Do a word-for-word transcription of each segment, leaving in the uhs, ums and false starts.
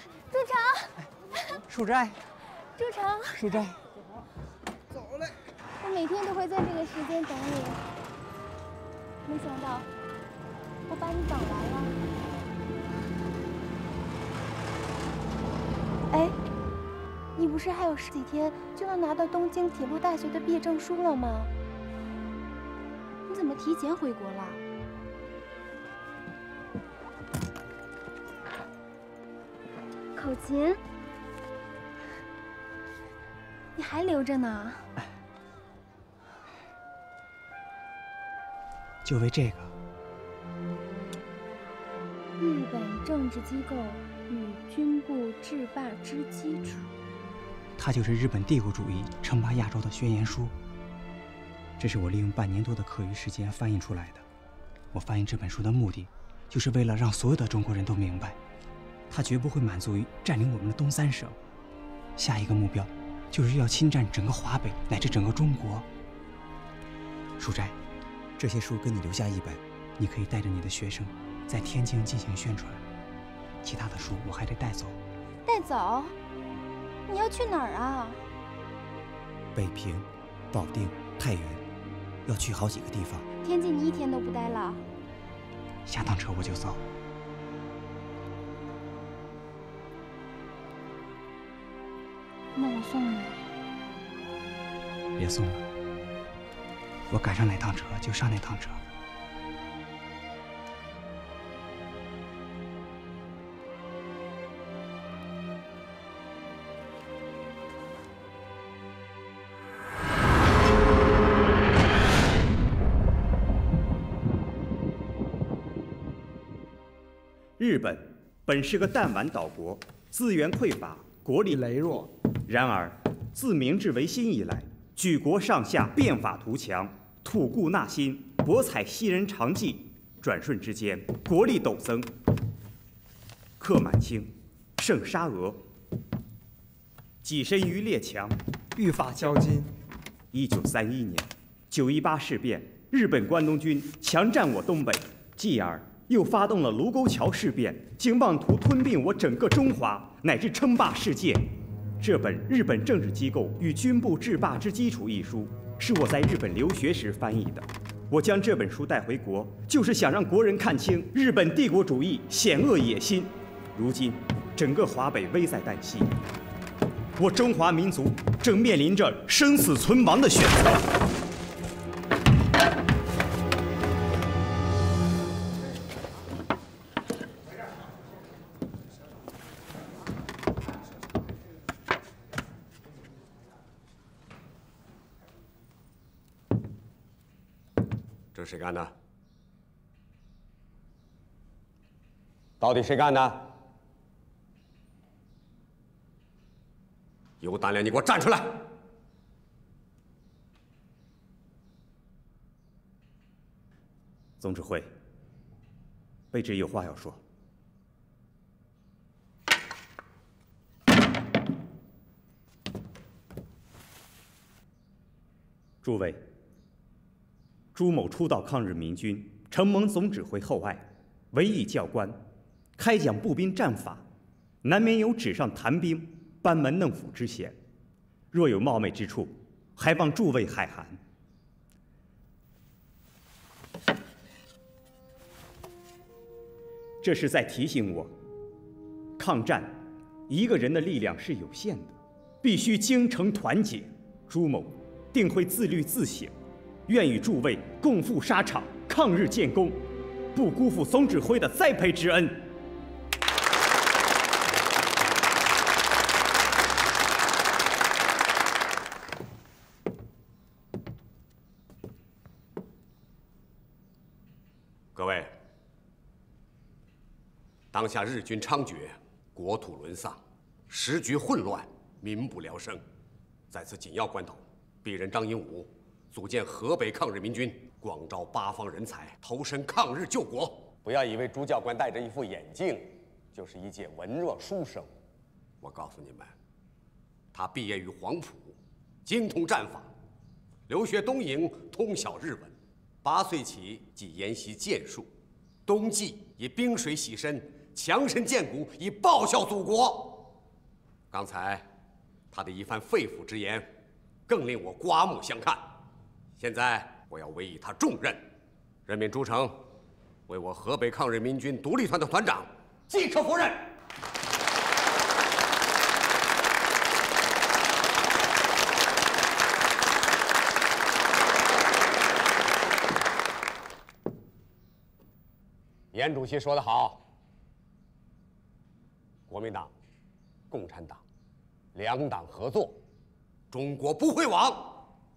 朱成， 书斋， 朱成， 书斋， 走嘞！ 我每天都会在这个时间等你，没想到我把你等来了。哎，你不是还有十几天就要拿到东京铁路大学的毕业证书了吗？你怎么提前回国了？ 口琴，你还留着呢？ 就为这个。 日本政治机构与军部制霸之基础。 它就是日本帝国主义称霸亚洲的宣言书。这是我利用半年多的课余时间翻译出来的。我翻译这本书的目的，就是为了让所有的中国人都明白。 他绝不会满足于占领我们的东三省，下一个目标就是要侵占整个华北乃至整个中国。书斋，这些书跟你留下一本，你可以带着你的学生在天津进行宣传。其他的书我还得带走。 带走？你要去哪儿啊？ 北平、保定、太原，要去好几个地方。 天津你一天都不待了？ 下趟车我就走。 那我送你。 别送了，我赶上哪趟车就上哪趟车。 日本本是个弹丸岛国，资源匮乏，国力羸弱。 然而，自明治维新以来，举国上下变法图强，吐故纳新，博采西人长技，转瞬之间，国力陡增。克满清，胜沙俄，跻身于列强， 御法交金。 一九三一年，九一八事变，日本关东军强占我东北，继而又发动了卢沟桥事变，竟妄图吞并我整个中华，乃至称霸世界。 这本《日本政治机构与军部制霸之基础》一书，是我在日本留学时翻译的。我将这本书带回国，就是想让国人看清日本帝国主义险恶野心。如今，整个华北危在旦夕，我中华民族正面临着生死存亡的选择。 这谁干的？到底谁干的？有胆量你给我站出来！ 总指挥，卑职有话要说。诸位。 朱某初到抗日民军，承蒙总指挥厚爱，委以教官，开讲步兵战法，难免有纸上谈兵、班门弄斧之嫌。若有冒昧之处，还望诸位海涵。这是在提醒我，抗战一个人的力量是有限的，必须精诚团结。朱某定会自律自省。 愿与诸位共赴沙场，抗日建功，不辜负总指挥的栽培之恩。 各位，当下日军猖獗，国土沦丧，时局混乱，民不聊生。在此紧要关头，鄙人张英武 组建河北抗日民军，广招八方人才，投身抗日救国。不要以为朱教官戴着一副眼镜，就是一介文弱书生。我告诉你们，他毕业于黄埔，精通战法，留学东瀛，通晓日文。八岁起即研习剑术，冬季以冰水洗身， 强身健骨，以报效祖国。刚才他的一番肺腑之言，更令我刮目相看。现在我要委以他重任，任命朱成为我河北抗日民军独立团的团长，即可赴任。 严主席说得好，国民党、共产党两党合作，中国不会亡。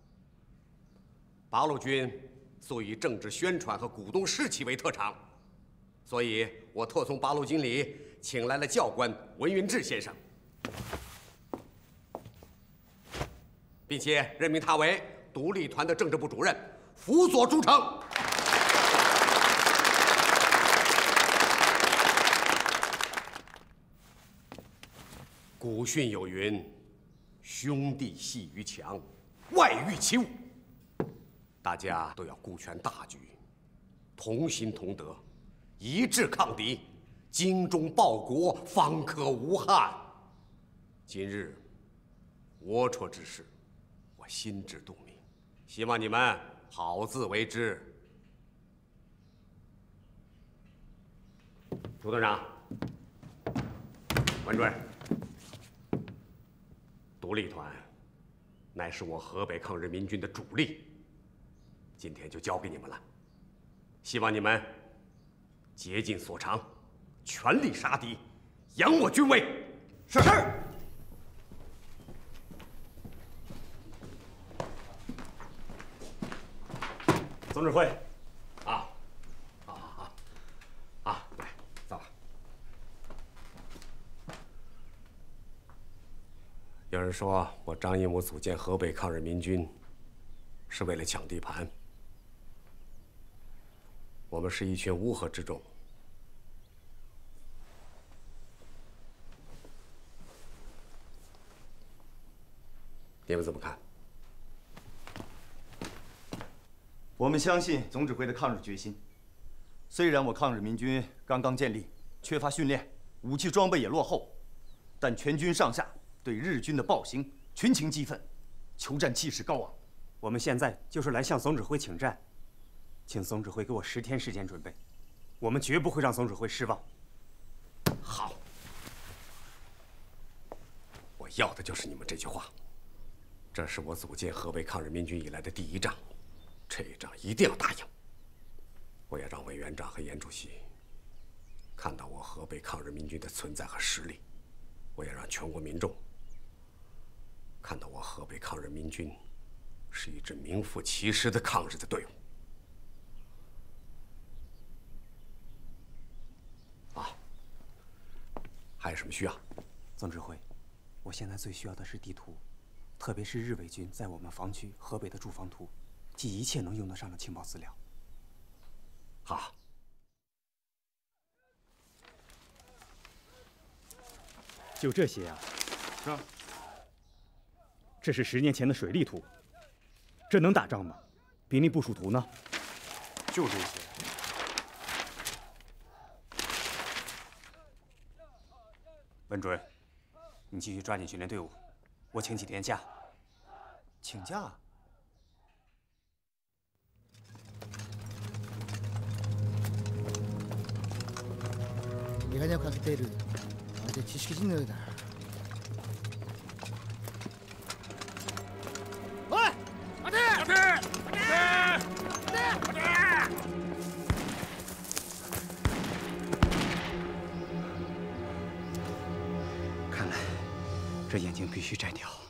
八路军素以政治宣传和鼓动士气为特长，所以我特从八路军里请来了教官文云志先生，并且任命他为独立团的政治部主任，辅佐朱成。 古训有云：“兄弟系于墙，外御其物。”大家都要顾全大局，同心同德，一致抗敌，精忠报国，方可无憾。今日龌龊之事，我心知肚明，希望你们好自为之。朱团长，文主任。 独立团乃是我河北抗日民军的主力，今天就交给你们了。希望你们竭尽所长，全力杀敌，扬我军威。是是。总指挥，啊，啊啊啊！来，走吧。 有人说我张应武组建河北抗日民军，是为了抢地盘。我们是一群乌合之众，你们怎么看？ 我们相信总指挥的抗日决心。虽然我抗日民军刚刚建立，缺乏训练，武器装备也落后，但全军上下 对日军的暴行群情激愤，求战气势高昂。 我们现在就是来向总指挥请战，请总指挥给我十天时间准备，我们绝不会让总指挥失望。 好，我要的就是你们这句话。这是我组建河北抗日民军以来的第一仗，这一仗一定要打赢。我要让委员长和严主席看到我河北抗日民军的存在和实力，我要让全国民众 看到我河北抗日民军是一支名副其实的抗日的队伍。啊，还有什么需要？ 总指挥，我现在最需要的是地图，特别是日伪军在我们防区河北的驻防图，及一切能用得上的情报资料。 好。 就这些啊？ 是。 这是十年前的水利图，这能打仗吗？兵力部署图呢？ 就这些。 文主任，你继续抓紧训练队伍，我请几天假。 请假？ 眼鏡をかけているまるで知識人のようだ。 看来这眼睛必须摘掉。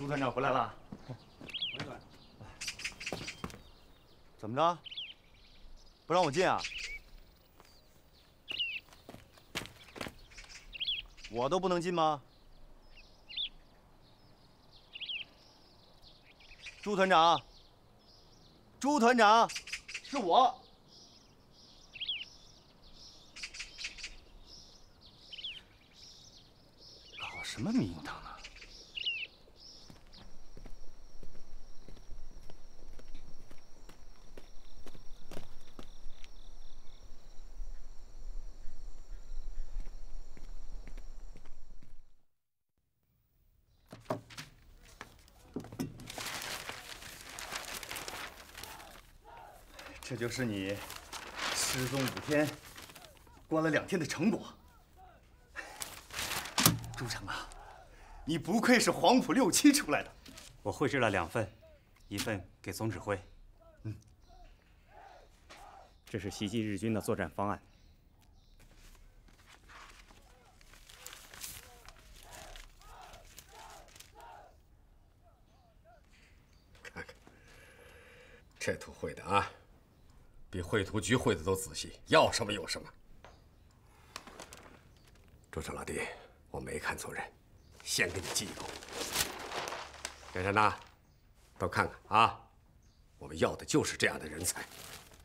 朱团长回来了。 回来。 怎么着？不让我进啊？我都不能进吗？朱团长，朱团长，是我。搞什么名堂啊？这就是你失踪五天、关了两天的成果。朱成啊，你不愧是黄埔六期出来的。 我绘制了两份，一份给总指挥。 嗯，这是袭击日军的作战方案。 看看，这图绘的啊！ 比绘图局绘的都仔细，要什么有什么。朱成老弟，我没看错人，先给你记一口。珊珊呐，都看看啊，我们要的就是这样的人才。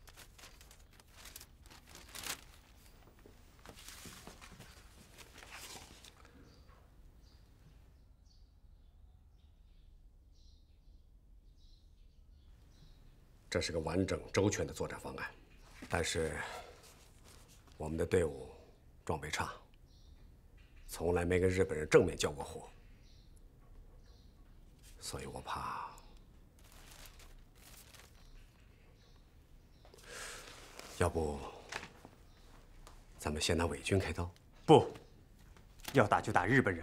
这是个完整周全的作战方案，但是我们的队伍装备差，从来没跟日本人正面交过火，所以我怕，要不咱们先拿伪军开刀？ 不，要打就打日本人。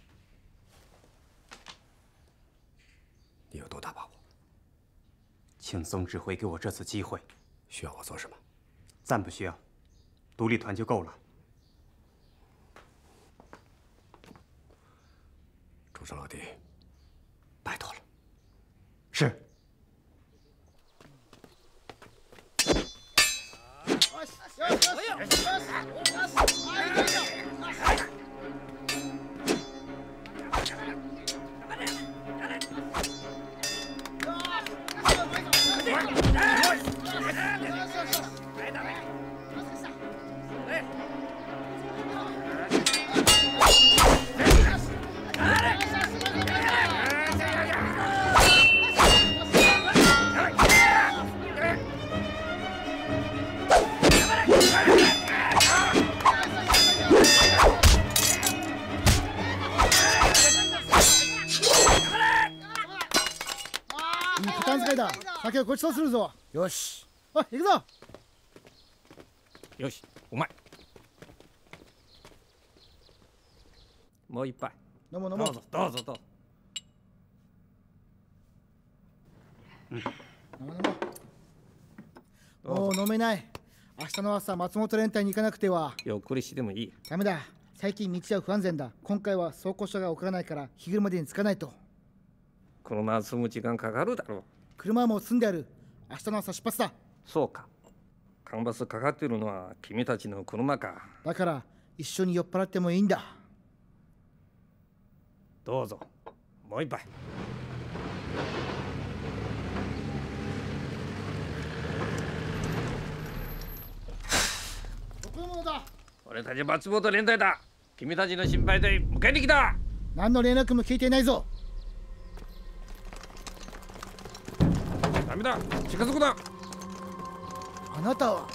你有多大把握？ 请总指挥给我这次机会。 需要我做什么？ 暂不需要，独立团就够了。 朱成老弟，拜托了。 是。 酒をごちそうするぞ。よし。おい、行くぞ。 よし、うまい。もう一杯。 飲もう飲もう。 どうぞどうぞどうぞ。 うん。飲もう飲もう。もう飲めない。明日の朝松本連隊に行かなくては。 ゆっくりしてもいい。 ダメだ。最近道は不安全だ。今回は走行車が送らないから日暮までに着かないと。 車は積む時間かかるだろう。 車はもう積んである。明日の朝出発だ。 そうか。カンバスかかってるのは君たちの車か。 だから一緒に酔っ払ってもいいんだ。 どうぞ。もう一杯。 僕のものだ。 俺たち松本連隊だ。君たちの心配で迎えに来た。 何の連絡も聞いていないぞ。 ダメだ。近づくな。 あなたは。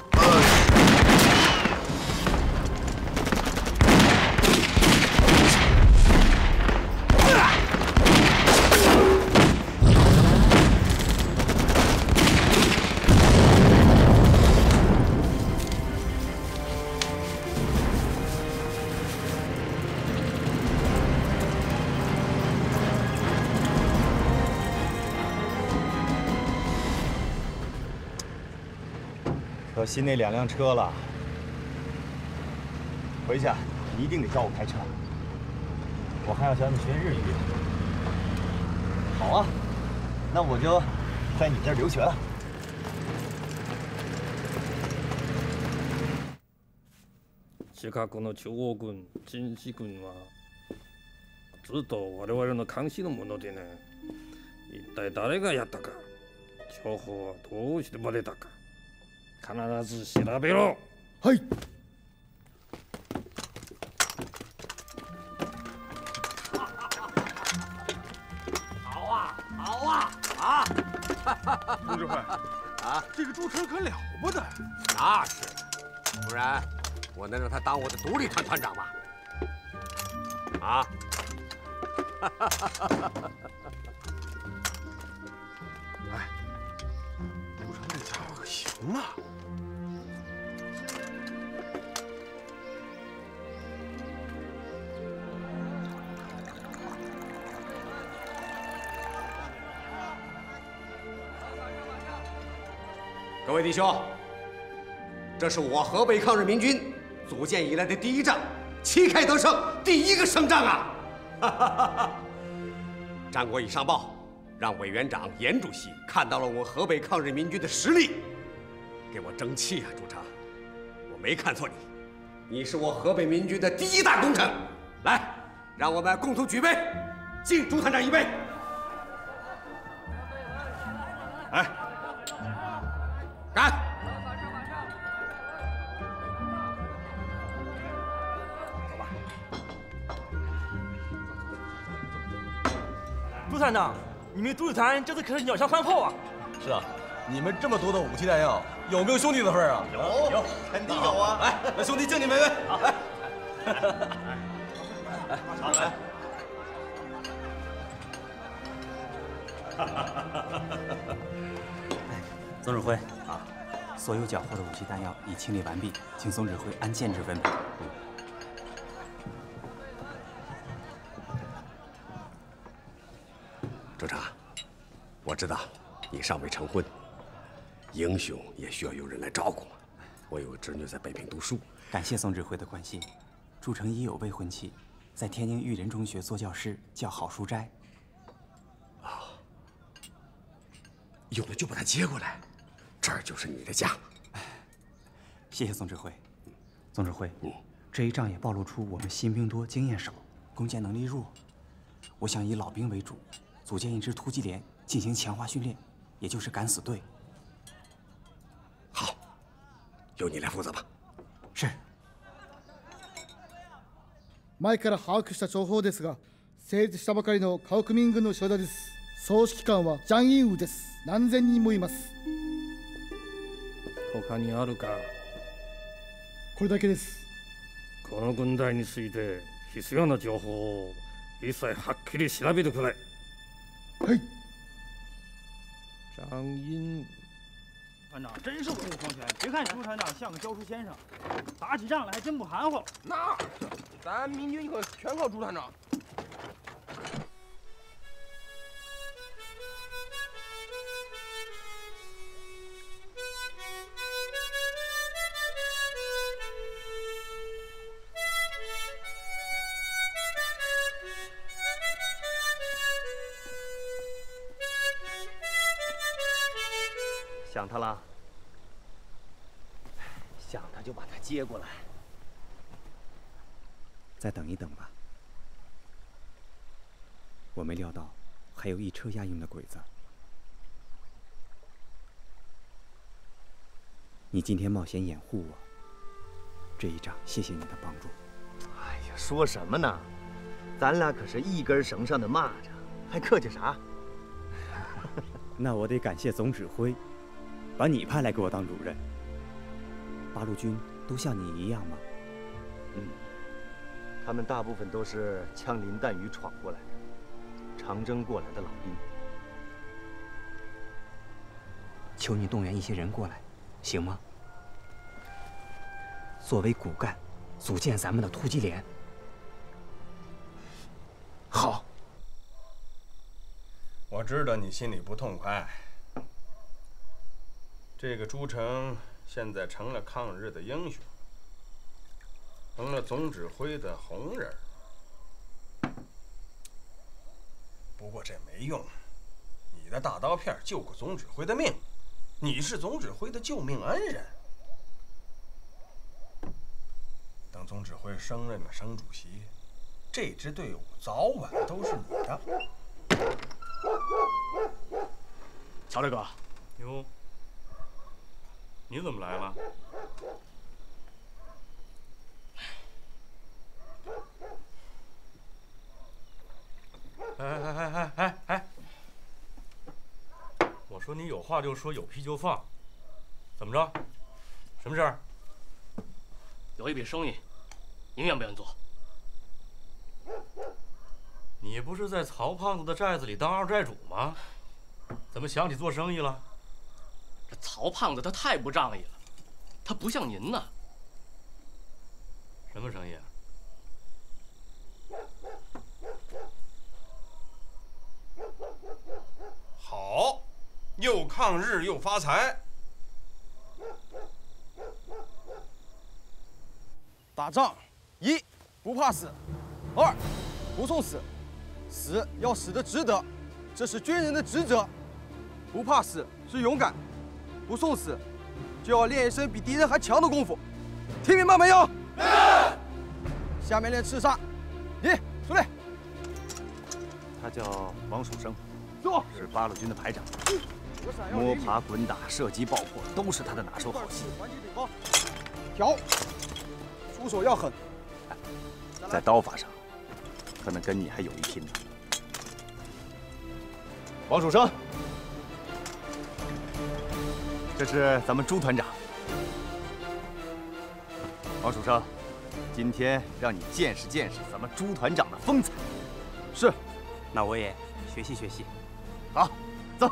可惜那两辆车了。回去你一定得教我开车，我还要教你学日语。 好啊，那我就在你这儿留学了。 近くの中央軍、陳氏軍はずっと我々の監視のものでね、一体誰がやったか、情報はどうしてバレたか、必ず調べろ。 はい。 好啊，好啊，啊！ 董指挥啊，这个朱成可了不得。 那是，不然我能让他当我的独立团团长吗？啊！ 哎，朱成这家伙可行啊！ 各位弟兄，这是我河北抗日民军组建以来的第一仗，旗开得胜，第一个胜仗啊！哈哈哈哈！战果已上报，让委员长、严主席看到了我们河北抗日民军的实力，给我争气啊！朱成，我没看错你，你是我河北民军的第一大功臣。来，让我们共同举杯，敬朱团长一杯。 哎， 干！ 朱团长，你们独立团这次可是鸟枪换炮啊！ 是啊，你们这么多的武器弹药，有没有兄弟的份儿啊？ 有有，肯定有啊！ 来，那兄弟敬你们一杯。好，来， 来，尝来。 总指挥啊，所有缴获的武器弹药已清理完毕，请总指挥按建制分配。 周成，我知道你尚未成婚，英雄也需要有人来照顾嘛。我有个侄女在北平读书， 感谢总指挥的关心。朱成已有未婚妻，在天津育人中学做教师，叫郝淑斋。 啊，有了就把她接过来，这儿就是你的家。 谢谢总指挥。总指挥，嗯，这一仗也暴露出我们新兵多，经验少，攻坚能力弱。我想以老兵为主。组建一支突击连进行强化训练，也就是敢死队。 好，由你来负责吧。 是。 前から把握した情報ですが、成立したばかりの河北民軍の所在です。総指揮官はジャン・インウです。何千人もいます。 他にあるか？ これだけです。 この軍隊について必要な情報を一切はっきり調べてくれ。 はい。 张英， 团长真是武功双全，别看朱团长像个教书先生，打起仗来还真不含糊。 那咱民军可全靠朱团长。 想他了？想他就把他接过来。 再等一等吧。我没料到还有一车押运的鬼子。你今天冒险掩护我，这一仗谢谢你的帮助。 哎呀，说什么呢？咱俩可是一根绳上的蚂蚱，还客气啥？ 那我得感谢总指挥。把你派来给我当主任，八路军都像你一样吗？ 嗯，他们大部分都是枪林弹雨闯过来的，长征过来的老兵。 求你动员一些人过来，行吗？作为骨干，组建咱们的突击连。 好。 我知道你心里不痛快。这个朱成现在成了抗日的英雄，成了总指挥的红人。不过这没用， 着大刀片救过总指挥的命，你是总指挥的救命恩人。等总指挥升任了省主席，这支队伍早晚都是你的。 乔大哥， 哟，你怎么来了？哎哎哎哎哎哎！我说你有话就说，有屁就放，怎么着？什么事儿？ 有一笔生意，您愿不愿意做？ 你不是在曹胖子的寨子里当二寨主吗？怎么想起做生意了？ 这曹胖子他太不仗义了，他不像您呐。 什么生意啊？ 好，又抗日又发财。 打仗，一不怕死，二不送死，死要死得值得，这是军人的职责。不怕死是勇敢，不送死就要练一身比敌人还强的功夫。听明白没有？下面练刺杀。一出来。 他叫王蜀生， 坐， 是八路军的排长。摸爬滚打、射击爆破都是他的拿手好戏。 调，出手要狠。 在刀法上，可能跟你还有一拼呢。王蜀生，这是咱们朱团长。王蜀生，今天让你见识见识咱们朱团长的风采。 是，那我也学习学习。 好，走。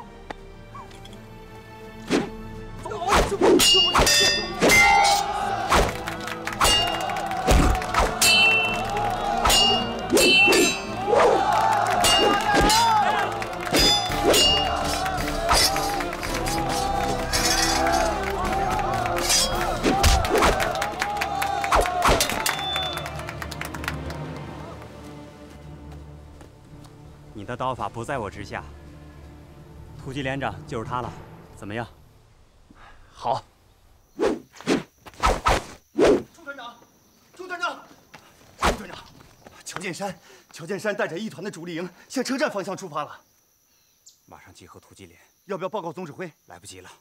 你的刀法不在我之下，突击连长就是他了，怎么样？ 好。 朱团长，朱团长， 朱团长，乔建山，乔建山带着一团的主力营向车站方向出发了， 马上集合突击连， 要不要报告总指挥？ 来不及了。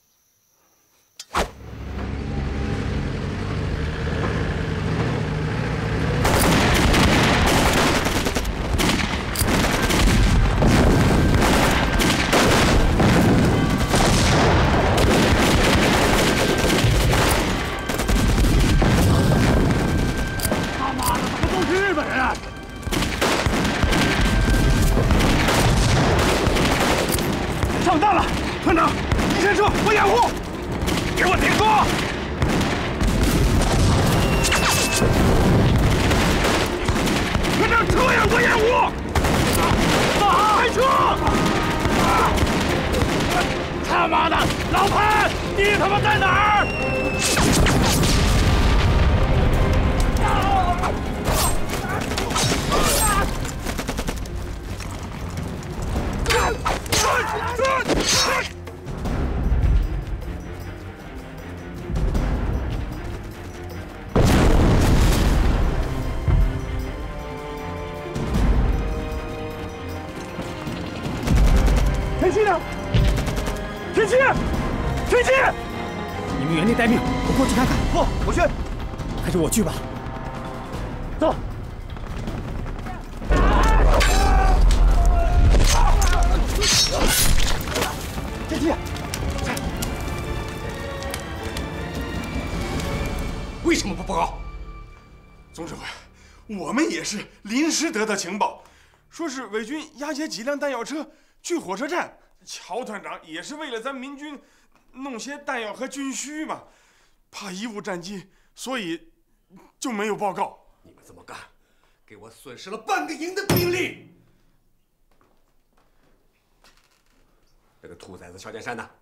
上当了，团长，你先撤，我掩护。给我停住！团长，撤呀，我掩护。开车！他妈的，老潘，你他妈在哪儿？田七呢？田七，田七！ 你们原地待命，我过去看看。 不，我去。 还是我去吧。 走。田七， 为什么不报告？总指挥，我们也是临时得的情报，说是伪军押解几辆弹药车去火车站。乔团长也是为了咱民军弄些弹药和军需嘛，怕贻误战机，所以就没有报告。 你们这么干，给我损失了半个营的兵力。这个兔崽子乔建山呢？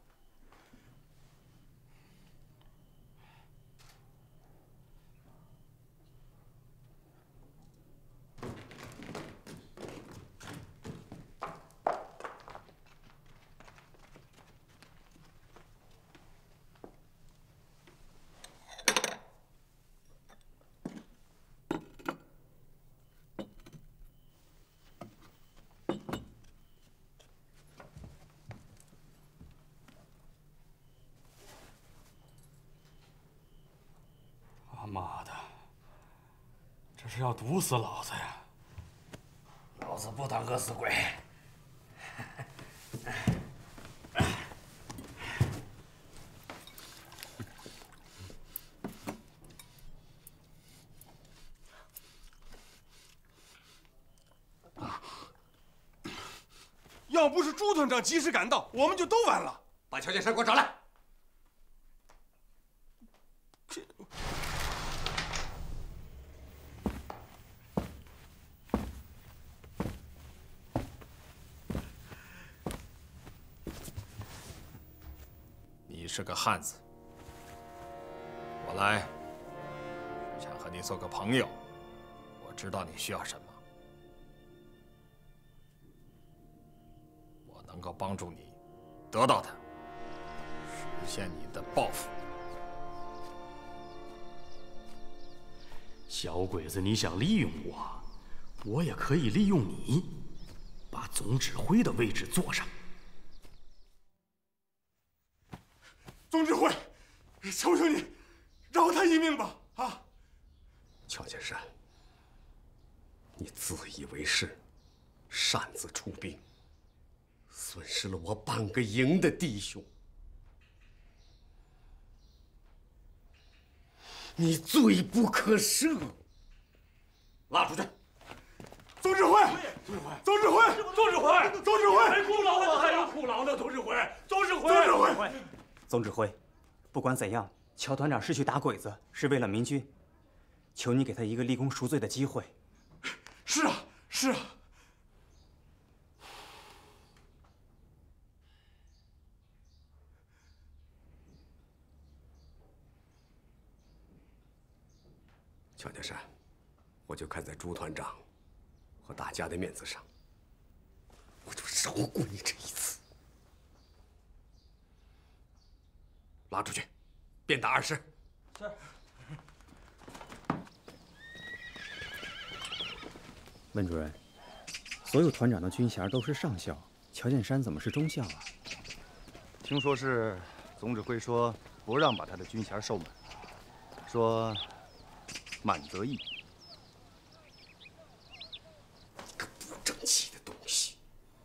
这是要毒死老子呀！ 老子不当饿死鬼。 要不是朱团长及时赶到，我们就都完了。 把乔建山给我找来。 你是个汉子，我来想和你做个朋友。我知道你需要什么。 能够帮助你得到它，实现你的抱负。 小鬼子，你想利用我，我也可以利用你，把总指挥的位置坐上。 总指挥，求求你，饶他一命吧！啊！ 乔建山，你自以为是，擅自出兵。 损失了我半个营的弟兄，你罪不可赦！拉出去！ 总指挥，总指挥，总指挥， 总指挥， 总指挥， 还苦劳呢，还有苦劳呢，总指挥，总指挥， 总指挥， 总指挥，不管怎样，乔团长是去打鬼子，是为了民军，求你给他一个立功赎罪的机会。 是啊，是啊。 乔建山，我就看在朱团长和大家的面子上，我就饶过你这一次。拉出去，鞭打二十。 是。 温主任，所有团长的军衔都是上校，乔建山怎么是中校啊？ 听说是总指挥说不让把他的军衔授满，说。 满则溢。 个不争气的东西！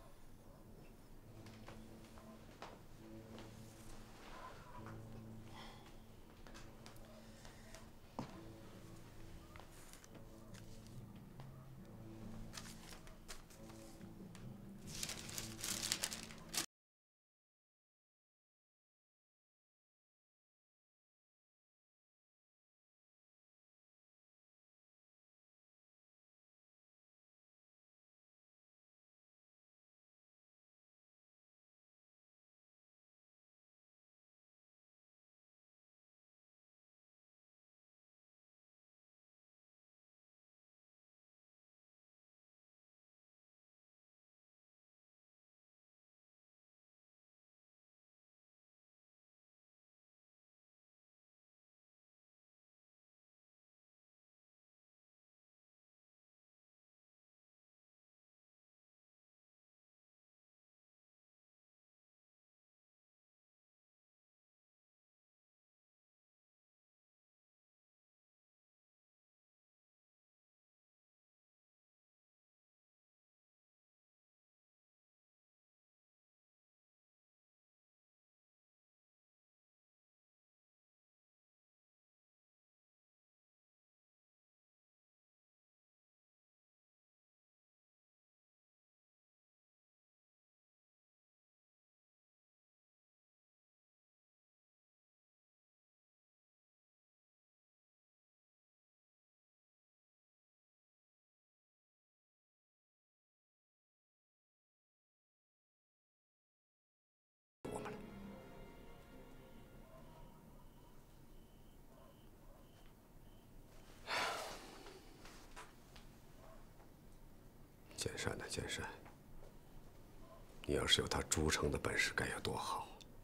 建山呐，建山，你要是有他朱城的本事，该有多好！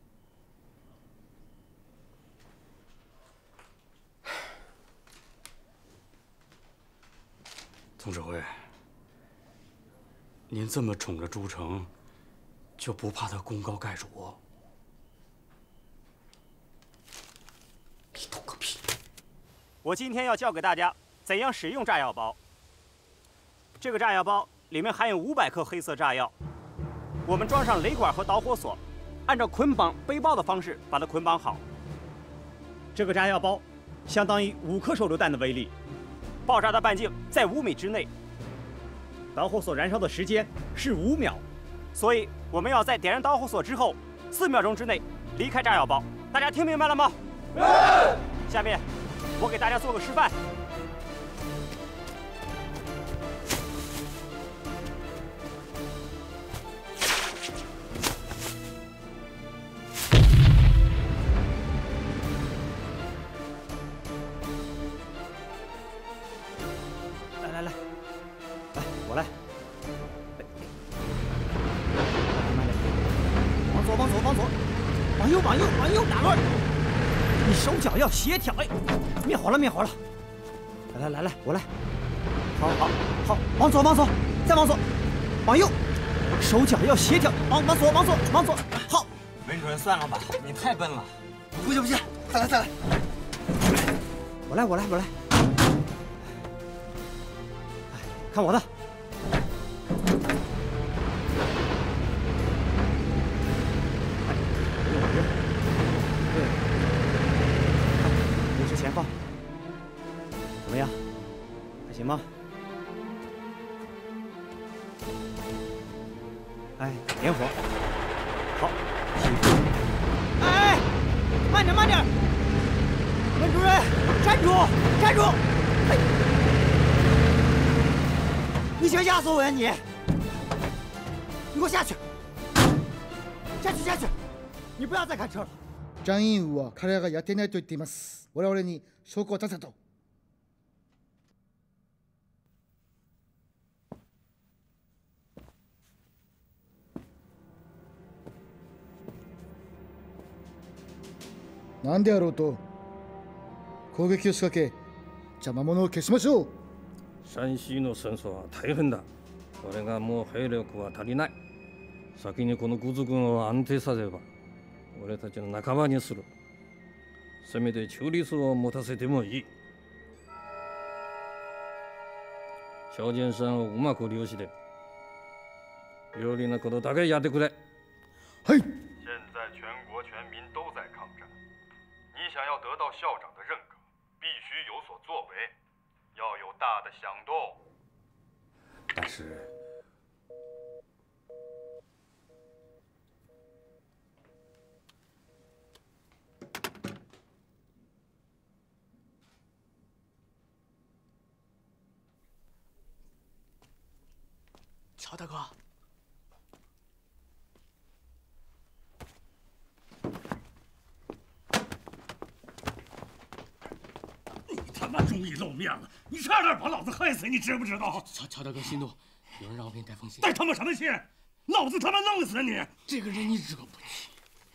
总指挥，您这么宠着朱城，就不怕他功高盖主？ 我今天要教给大家怎样使用炸药包。这个炸药包里面含有五百颗黑色炸药，我们装上雷管和导火索，按照捆绑背包的方式把它捆绑好。 这个炸药包相当于五颗手榴弹的威力， 爆炸的半径在五米之内， 导火索燃烧的时间是五秒， 所以我们要在点燃导火索之后四秒钟之内离开炸药包。大家听明白了吗？下面我给大家做个示范。 来来来，来我来。慢点，往左往左往左，往右往右往右打轮。你手脚要协调，哎，灭火了灭火了。来来来来，我来。好好好，往左往左，再往左，往右，手脚要协调，往往左往左往左。好， 文主任算了吧，你太笨了。 不行不行，再来再来。我来我来我来。看我的！对，目视前方，怎么样？还行吗？哎，点火，好，起步。哎，慢点慢点！文主任，站住站住！哎。你想压死我呀你！你给我下去！下去下去！你不要再开车了。 ジャンインウは彼らがやってないと言っています。我々に証拠を出せと。何であろうと攻撃を仕掛け邪魔者を消しましょう。 山西の戦争は大変だ。これがもう兵力は足りない。先にこのグズ軍を安定させれば俺たちの仲間にする。せめて中立を持たせてもいい。小尖山をうまく利用して有利なことだけやってくれ。 はい。 现在全国全民都在抗战，你想要得到校长的认可，必须有所作为。要有大的响动， 但是， 乔大哥， 他妈终于露面了！你差点把老子害死，你知不知道？ 乔乔大哥息怒，有人让我给你带封信。 带他妈什么信？老子他妈弄死你！ 这个人你惹不起。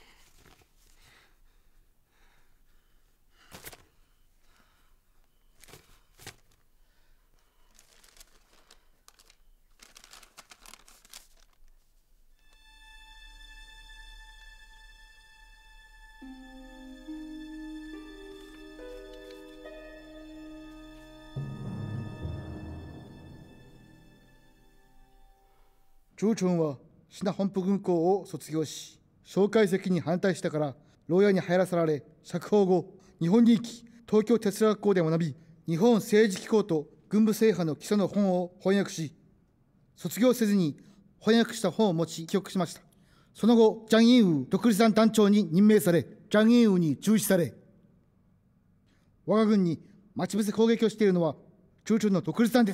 ジョーチョンはシナ本部軍校を卒業し、蒋介石に反対したから牢屋に入らされ、釈放後日本に行き、東京哲学校で学び、日本政治機構と軍部制覇の基礎の本を翻訳し、卒業せずに翻訳した本を持ち帰国しました。その後ジャン・インウ独立団団長に任命され、ジャン・インウに中止され、我が軍に待ち伏せ攻撃をしているのはジョーチョンの独立団です。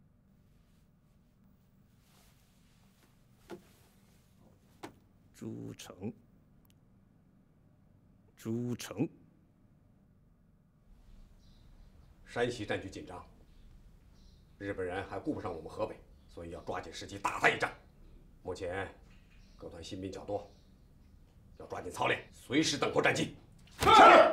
朱成，朱成， 山西战局紧张，日本人还顾不上我们河北，所以要抓紧时机打他一仗。目前各团新兵较多，要抓紧操练，随时等候战机。是。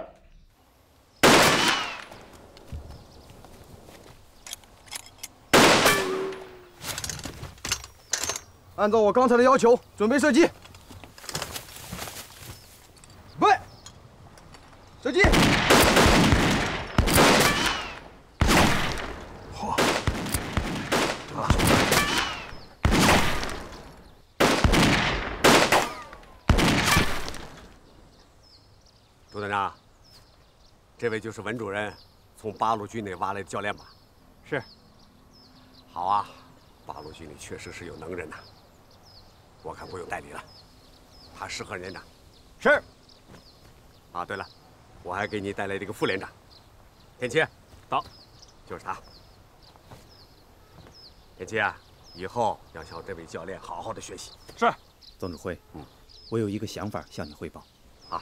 按照我刚才的要求，准备射击。快，射击！ 这位就是文主任从八路军内挖来的教练吧？ 是。 好啊，八路军里确实是有能人呐。我看不用带礼了，他适合连长。 是。 啊，对了，我还给你带来这个副连长，田七， 到， 就是他。田七啊，以后要向这位教练好好的学习。 是。 总指挥，嗯，我有一个想法向你汇报。 好。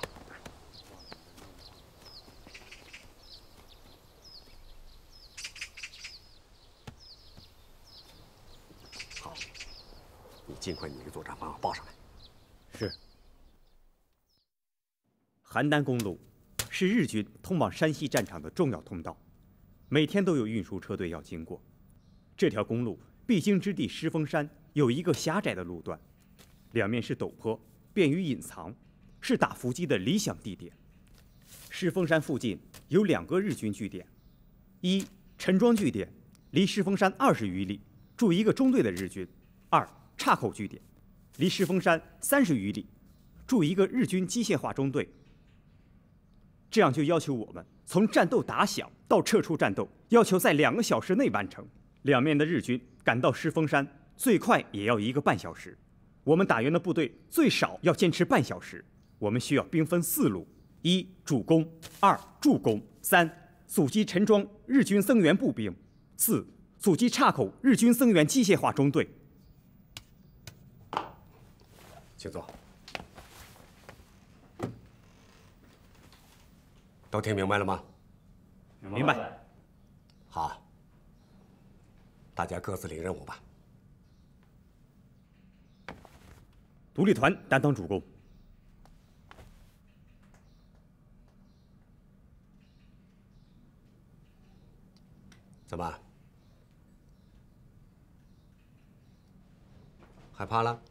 好，你尽快拟个作战方案报上来。 是。 邯郸公路是日军通往山西战场的重要通道，每天都有运输车队要经过。这条公路必经之地狮峰山有一个狭窄的路段，两面是陡坡，便于隐藏，是打伏击的理想地点。狮峰山附近有两个日军据点，一陈庄据点离狮峰山二十余里，驻一个中队的日军；二岔口据点离狮峰山三十余里，驻一个日军机械化中队。这样就要求我们从战斗打响到撤出战斗，要求在两个小时内完成。两面的日军赶到狮峰山，最快也要一个半小时。我们打援的部队最少要坚持半小时。我们需要兵分四路：一主攻，二助攻，三阻击陈庄日军增援步兵，四阻击岔口日军增援机械化中队。 请坐。都听明白了吗？ 明白。 好，大家各自领任务吧。 独立团担当主攻。 怎么？害怕了？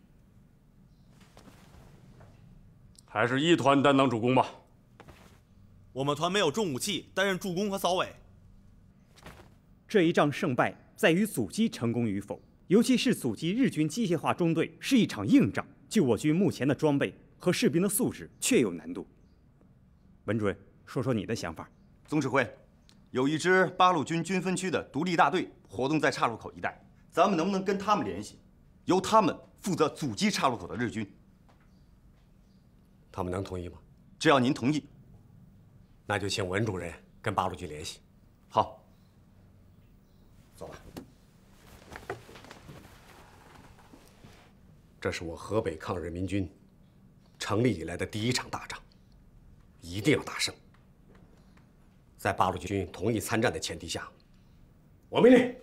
还是一团担当主攻吧。 我们团没有重武器，担任助攻和扫尾。 这一仗胜败在于阻击成功与否，尤其是阻击日军机械化中队是一场硬仗。就我军目前的装备和士兵的素质，确有难度。文主任，说说你的想法。 总指挥，有一支八路军军分区的独立大队活动在岔路口一带，咱们能不能跟他们联系，由他们负责阻击岔路口的日军？ 他们能同意吗？ 只要您同意。 那就请文主任跟八路军联系。 好， 走吧。这是我河北抗日民军成立以来的第一场大仗，一定要打胜。在八路军同意参战的前提下，我命令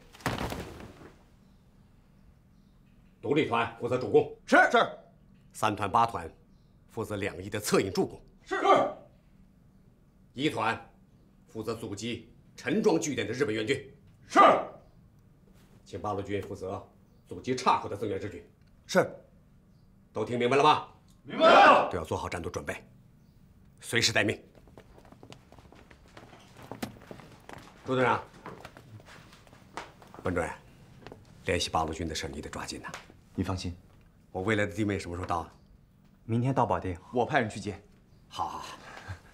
独立团负责主攻， 是是； 三团八团负责两翼的策应助攻， 是。 一团负责阻击陈庄据点的日本援军， 是。 请八路军负责阻击岔口的增援日军， 是。 都听明白了吗？ 明白了。 都要做好战斗准备，随时待命。朱队长，文主任，联系八路军的事你得抓紧呐。 你放心， 我未来的弟妹什么时候到啊？ 明天到保定， 我派人去接。 好，好，好。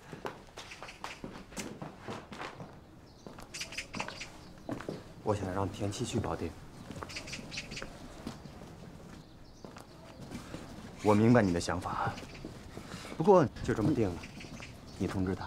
我想让田七去保定。 我明白你的想法，不过就这么定了，你通知他。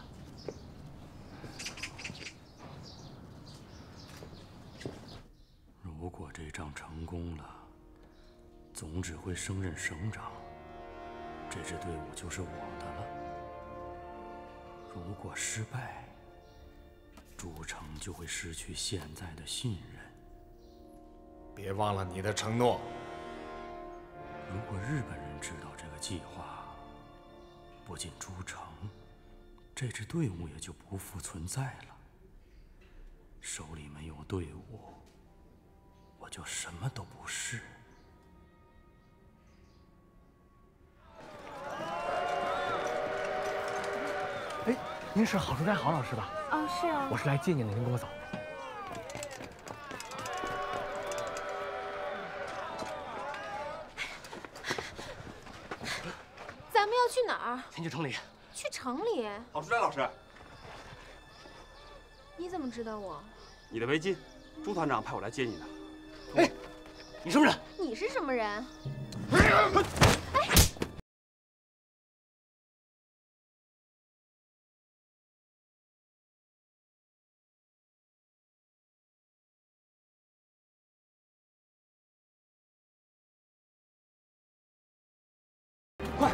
如果这仗成功了，总指挥升任省长，这支队伍就是我的了。如果失败，朱城就会失去现在的信任。 别忘了你的承诺。 如果日本人知道这个计划，不仅朱城，这支队伍也就不复存在了。手里没有队伍，我就什么都不是。 哎，您是郝书斋郝老师吧？ 哦，是啊。 我是来接您的，您跟我走。 咱们要去哪儿？ 先去城里。 去城里？ 郝书斋老师， 怎么知道我？ 你的围巾，朱团长派我来接你的。 哎，你什么人？ 你是什么人？ 快！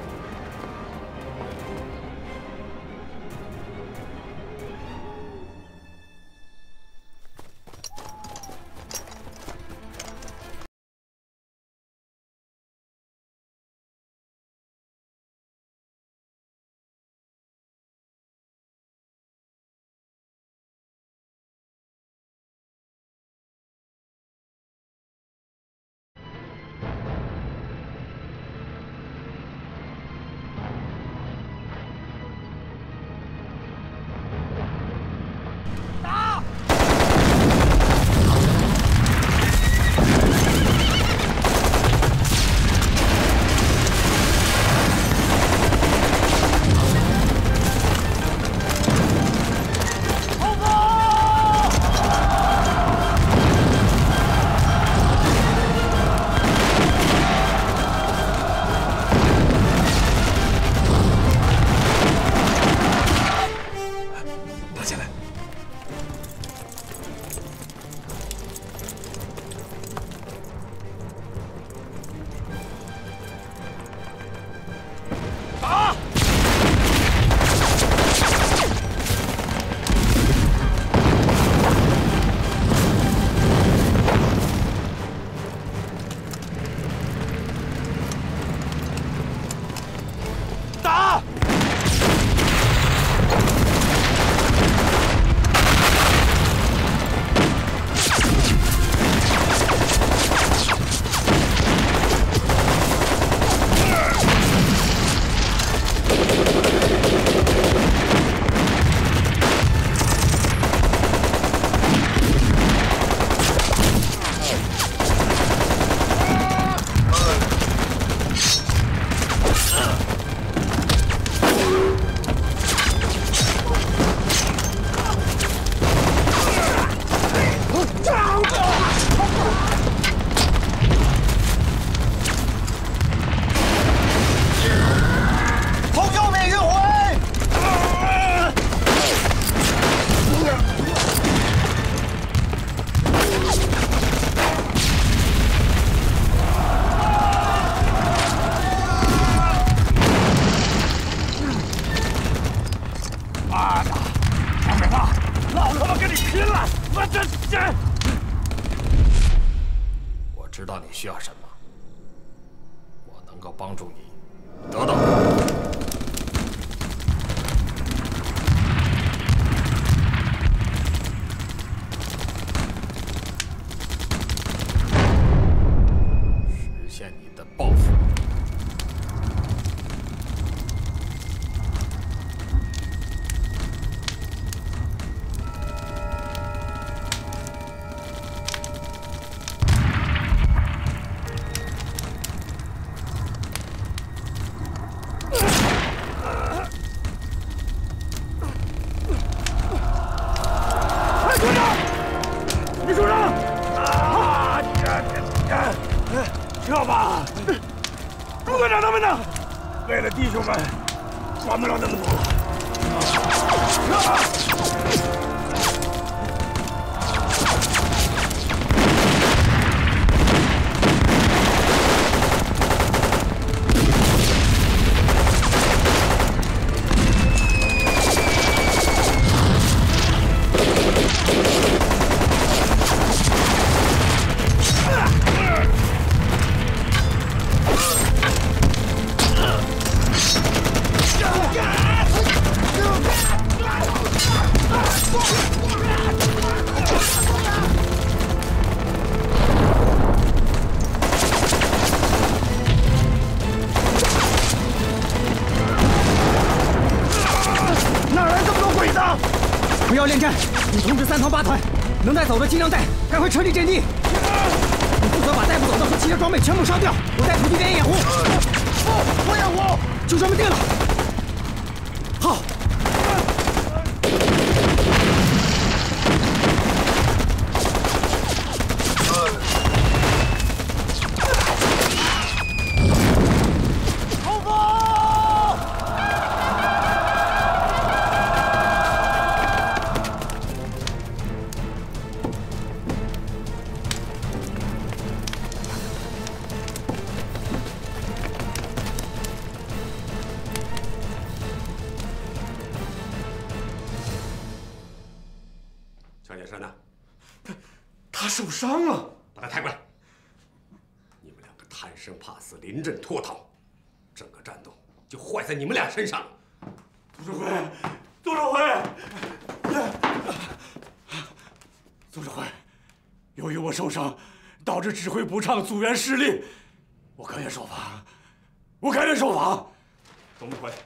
知道你需要什么，我能够帮助你得到它。实现你的抱负。 跳吧，朱团长他们呢？为了弟兄们，管不了那么多了。跳吧！ 不要恋战，你通知三团八团，能带走的尽量带，赶快撤离阵地。你负责把带不走的和汽车装备全部烧掉，我带土地连掩护。不，我掩护。就这么定了。好。 受伤了， 把他抬过来。你们两个贪生怕死，临阵脱逃，整个战斗就坏在你们俩身上了。 总指挥，总指挥，总指挥，由于我受伤，导致指挥不畅，组员失利，我甘愿受罚，我甘愿受罚。 总指挥。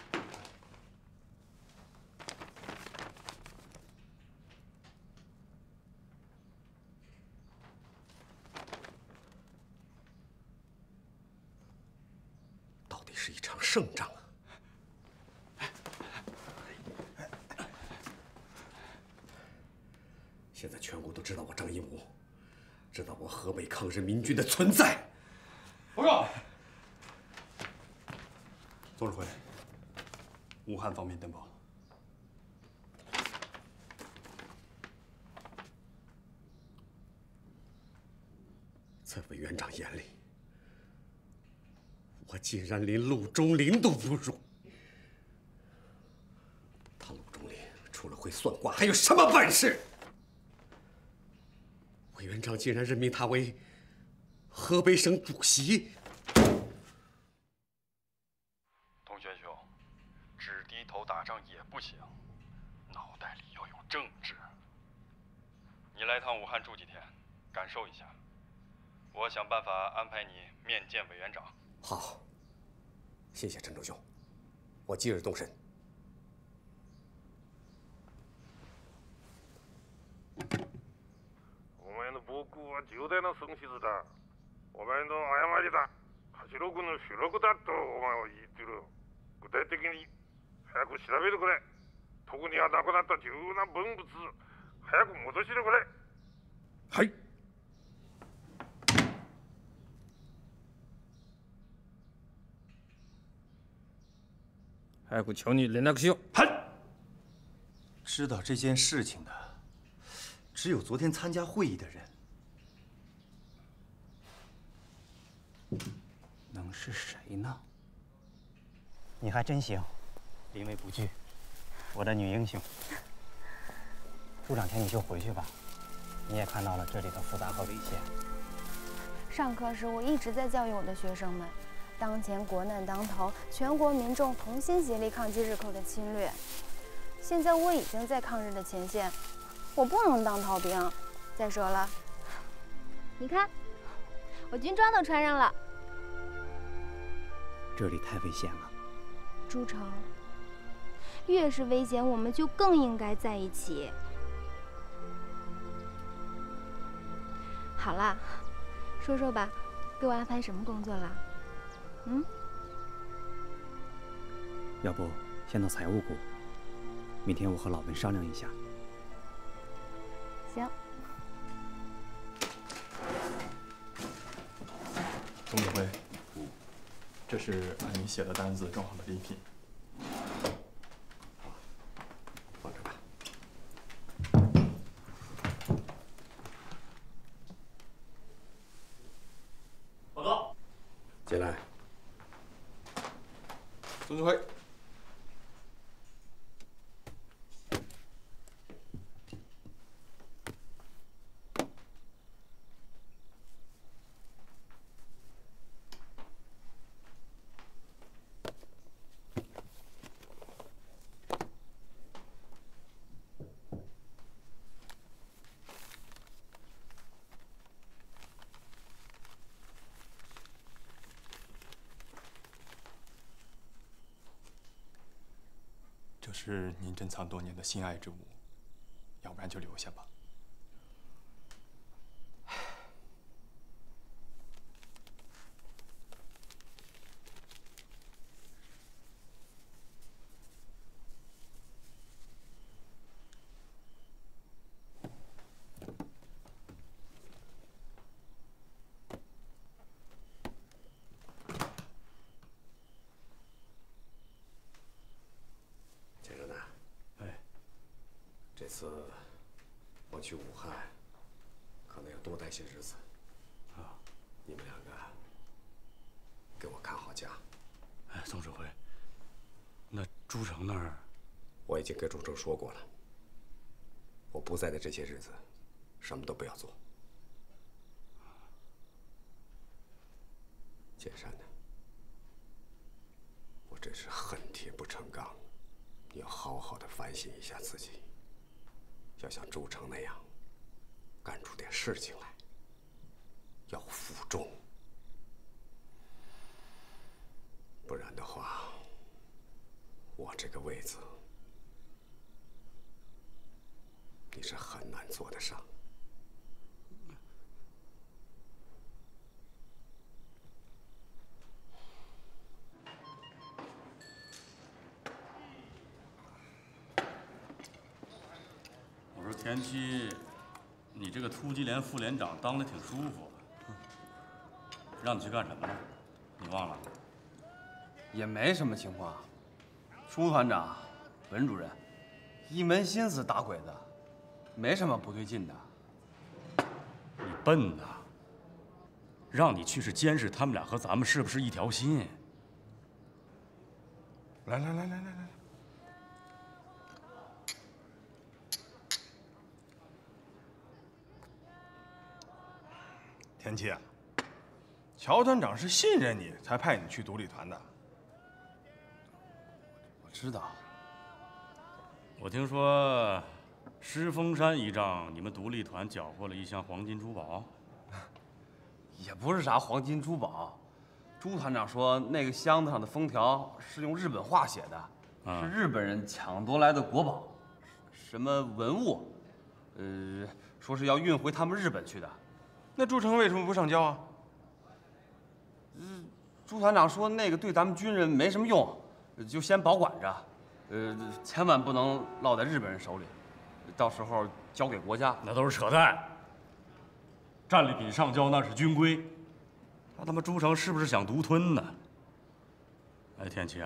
是一场胜仗啊！现在全国都知道我张英武，知道我河北抗日民军的存在。 报告，总指挥，武汉方面电报， 在委员长眼里。 我竟然连陆中林都不如！他陆中林除了会算卦，还有什么本事？委员长竟然任命他为河北省主席。 同学兄，只低头打仗也不行，脑袋里要有政治。你来趟武汉住几天，感受一下。我想办法安排你面见委员长。 好，谢谢陈忠兄，我即日动身。 お前の暴行は重大な損失だ。お前の誤りだ。八六の主力だとお前は言ってる。具体的に早く調べてくれ。特にはなくなった重要な文物、早く戻してくれ。 はい。 还不求你连那个秀。 知道这件事情的，只有昨天参加会议的人。 能是谁呢？ 你还真行，临危不惧，我的女英雄。处长，请你就回去吧。你也看到了这里的复杂和危险。 上课时我一直在教育我的学生们。 当前国难当头，全国民众同心协力抗击日寇的侵略。现在我已经在抗日的前线，我不能当逃兵。再说了，你看，我军装都穿上了。 这里太危险了， 朱成。越是危险，我们就更应该在一起。好啦，说说吧，给我安排什么工作了？ 嗯， 要不先到财务部，明天我和老文商量一下。 行。 总指挥，这是按你写的单子装好的礼品。 放着吧。 报告。 进来。 总指挥，这是您珍藏多年的心爱之物，要不然就留下吧。 这次我去武汉，可能要多待些日子。啊，你们两个给我看好家。 哎，总指挥，那朱成那儿， 我已经跟朱成说过了，我不在的这些日子，什么都不要做。 剑山呢？我真是恨铁不成钢，你要好好的反省一下自己，要像朱成那样干出点事情来，要负重，不然的话，我这个位子你是很难坐得上。 我说田七，你这个突击连副连长当得挺舒服，让你去干什么了？你忘了？ 也没什么情况。朱团长、文主任，一门心思打鬼子，没什么不对劲的。 你笨呐！让你去是监视他们俩和咱们是不是一条心。 来来来来来来。 田七啊，乔团长是信任你才派你去独立团的。 我知道。 我听说狮峰山一仗，你们独立团缴获了一箱黄金珠宝。 也不是啥黄金珠宝，朱团长说那个箱子上的封条是用日本话写的，嗯、是日本人抢夺来的国宝，什么文物，呃，说是要运回他们日本去的。 那朱成为什么不上交啊？ 嗯，朱团长说那个对咱们军人没什么用，就先保管着，呃，千万不能落在日本人手里，到时候交给国家。 那都是扯淡。战利品上交那是军规，他他妈朱成是不是想独吞呢？哎，田七啊，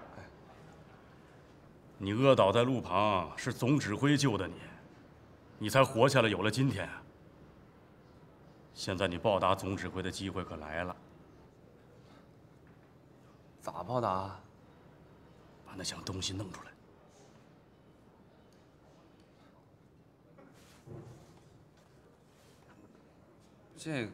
你饿倒在路旁，是总指挥救的你，你才活下来，有了今天。 现在你报答总指挥的机会可来了。 咋报答？ 把那箱东西弄出来。 这个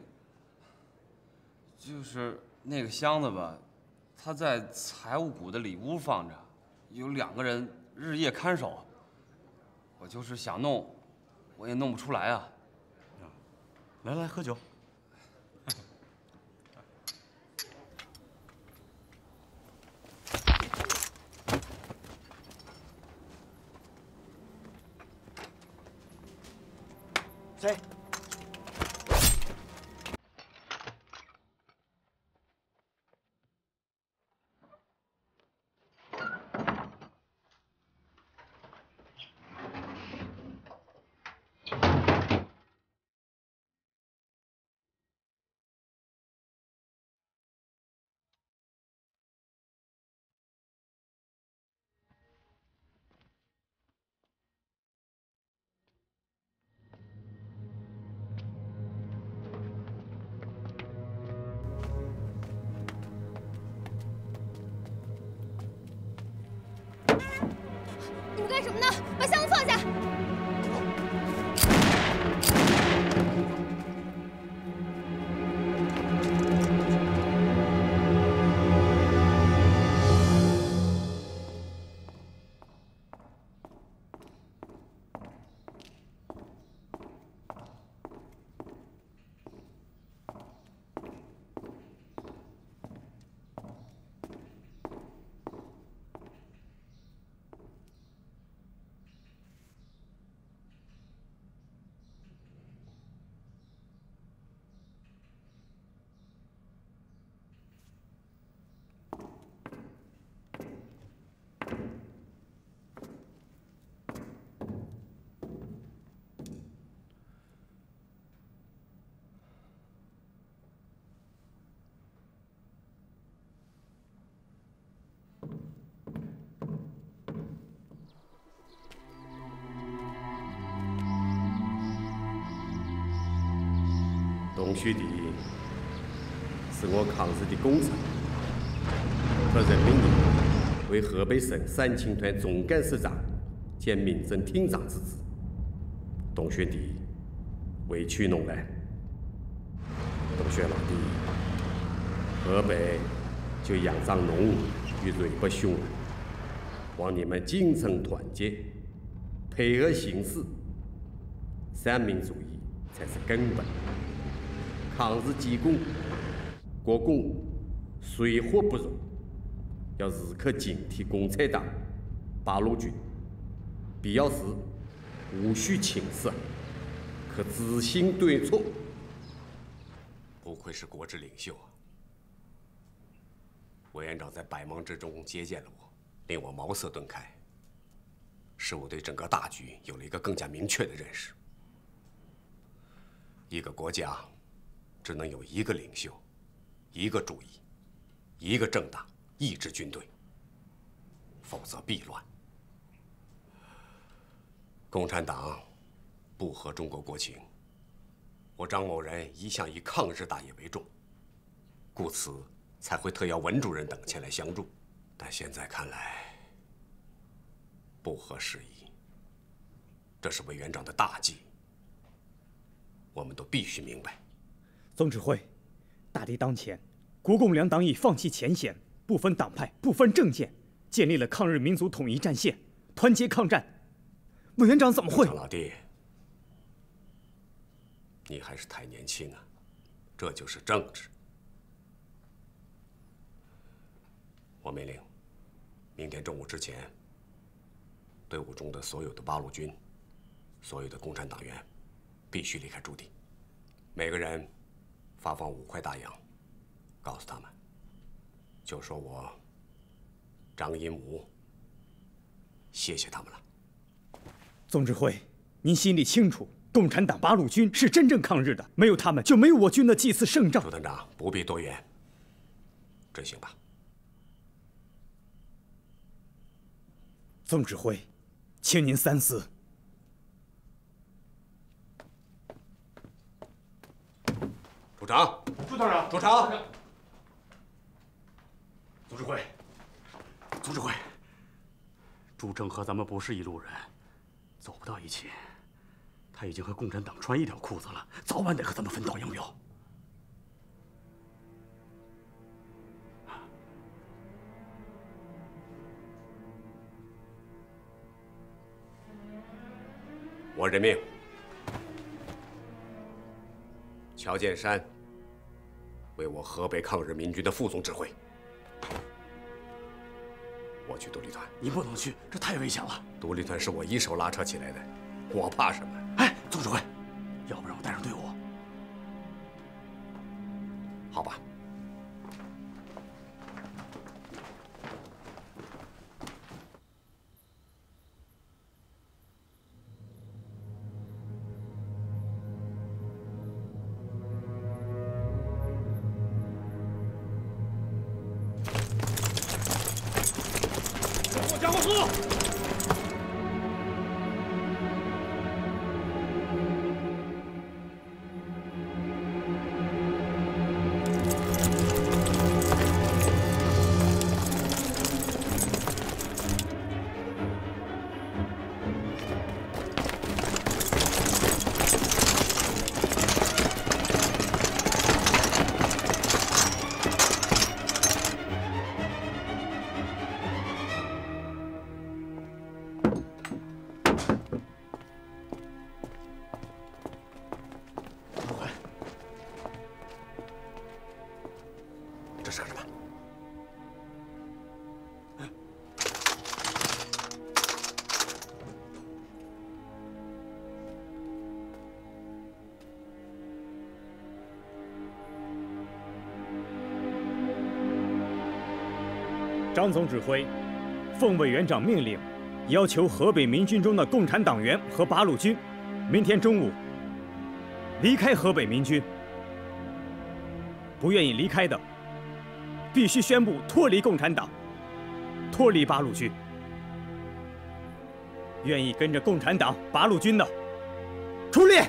就是那个箱子吧，它在财务股的里屋放着，有两个人日夜看守。我就是想弄，我也弄不出来啊。 来来，喝酒。 谁？ 你们干什么呢？把箱子放下！ 董旭弟是我抗日的功臣，特任命你为河北省三青团总干事长兼民政厅长之职。董学弟委屈侬了，董学老弟， 河北就养藏农与瑞不凶了，望你们精神团结，配合行事，三民主义才是根本。抗日建功，国共水火不容，要时刻警惕共产党、八路军，必要时无需请示，可自行对错。不愧是国之领袖啊！委员长在百忙之中接见了我，令我茅塞顿开，使我对整个大局有了一个更加明确的认识。一个国家只能有一个领袖，一个主义，一个政党，一支军队，否则必乱。共产党不合中国国情，我张某人一向以抗日大业为重，故此才会特邀文主任等前来相助，但现在看来不合时宜。这是委员长的大计，我们都必须明白。 总指挥，大敌当前，国共两党已放弃前嫌，不分党派，不分政见，建立了抗日民族统一战线，团结抗战。委员长怎么会？ 老弟，你还是太年轻啊，这就是政治。我命令，明天中午之前，队伍中的所有的八路军，所有的共产党员，必须离开驻地。每个人发放五块大洋，告诉他们，就说我张荫武谢谢他们了。 总指挥，您心里清楚，共产党八路军是真正抗日的，没有他们，就没有我军的几次胜仗。 朱团长，不必多言，执行吧。 总指挥，请您三思。 组长， 朱团长， 组长， 总指挥，总指挥，朱正和咱们不是一路人，走不到一起。他已经和共产党穿一条裤子了，早晚得和咱们分道扬镳。 我任命乔建山为我河北抗日民军的副总指挥。我去独立团。 你不能去，这太危险了。 独立团是我一手拉扯起来的，我怕什么？ 哎，总指挥，要不然我带上队伍？ 好吧。 加火速！ 这是干什么？ 张总指挥，奉委员长命令，要求河北民军中的共产党员和八路军，明天中午离开河北民军。不愿意离开的，必须宣布脱离共产党，脱离八路军。愿意跟着共产党、八路军的，出列。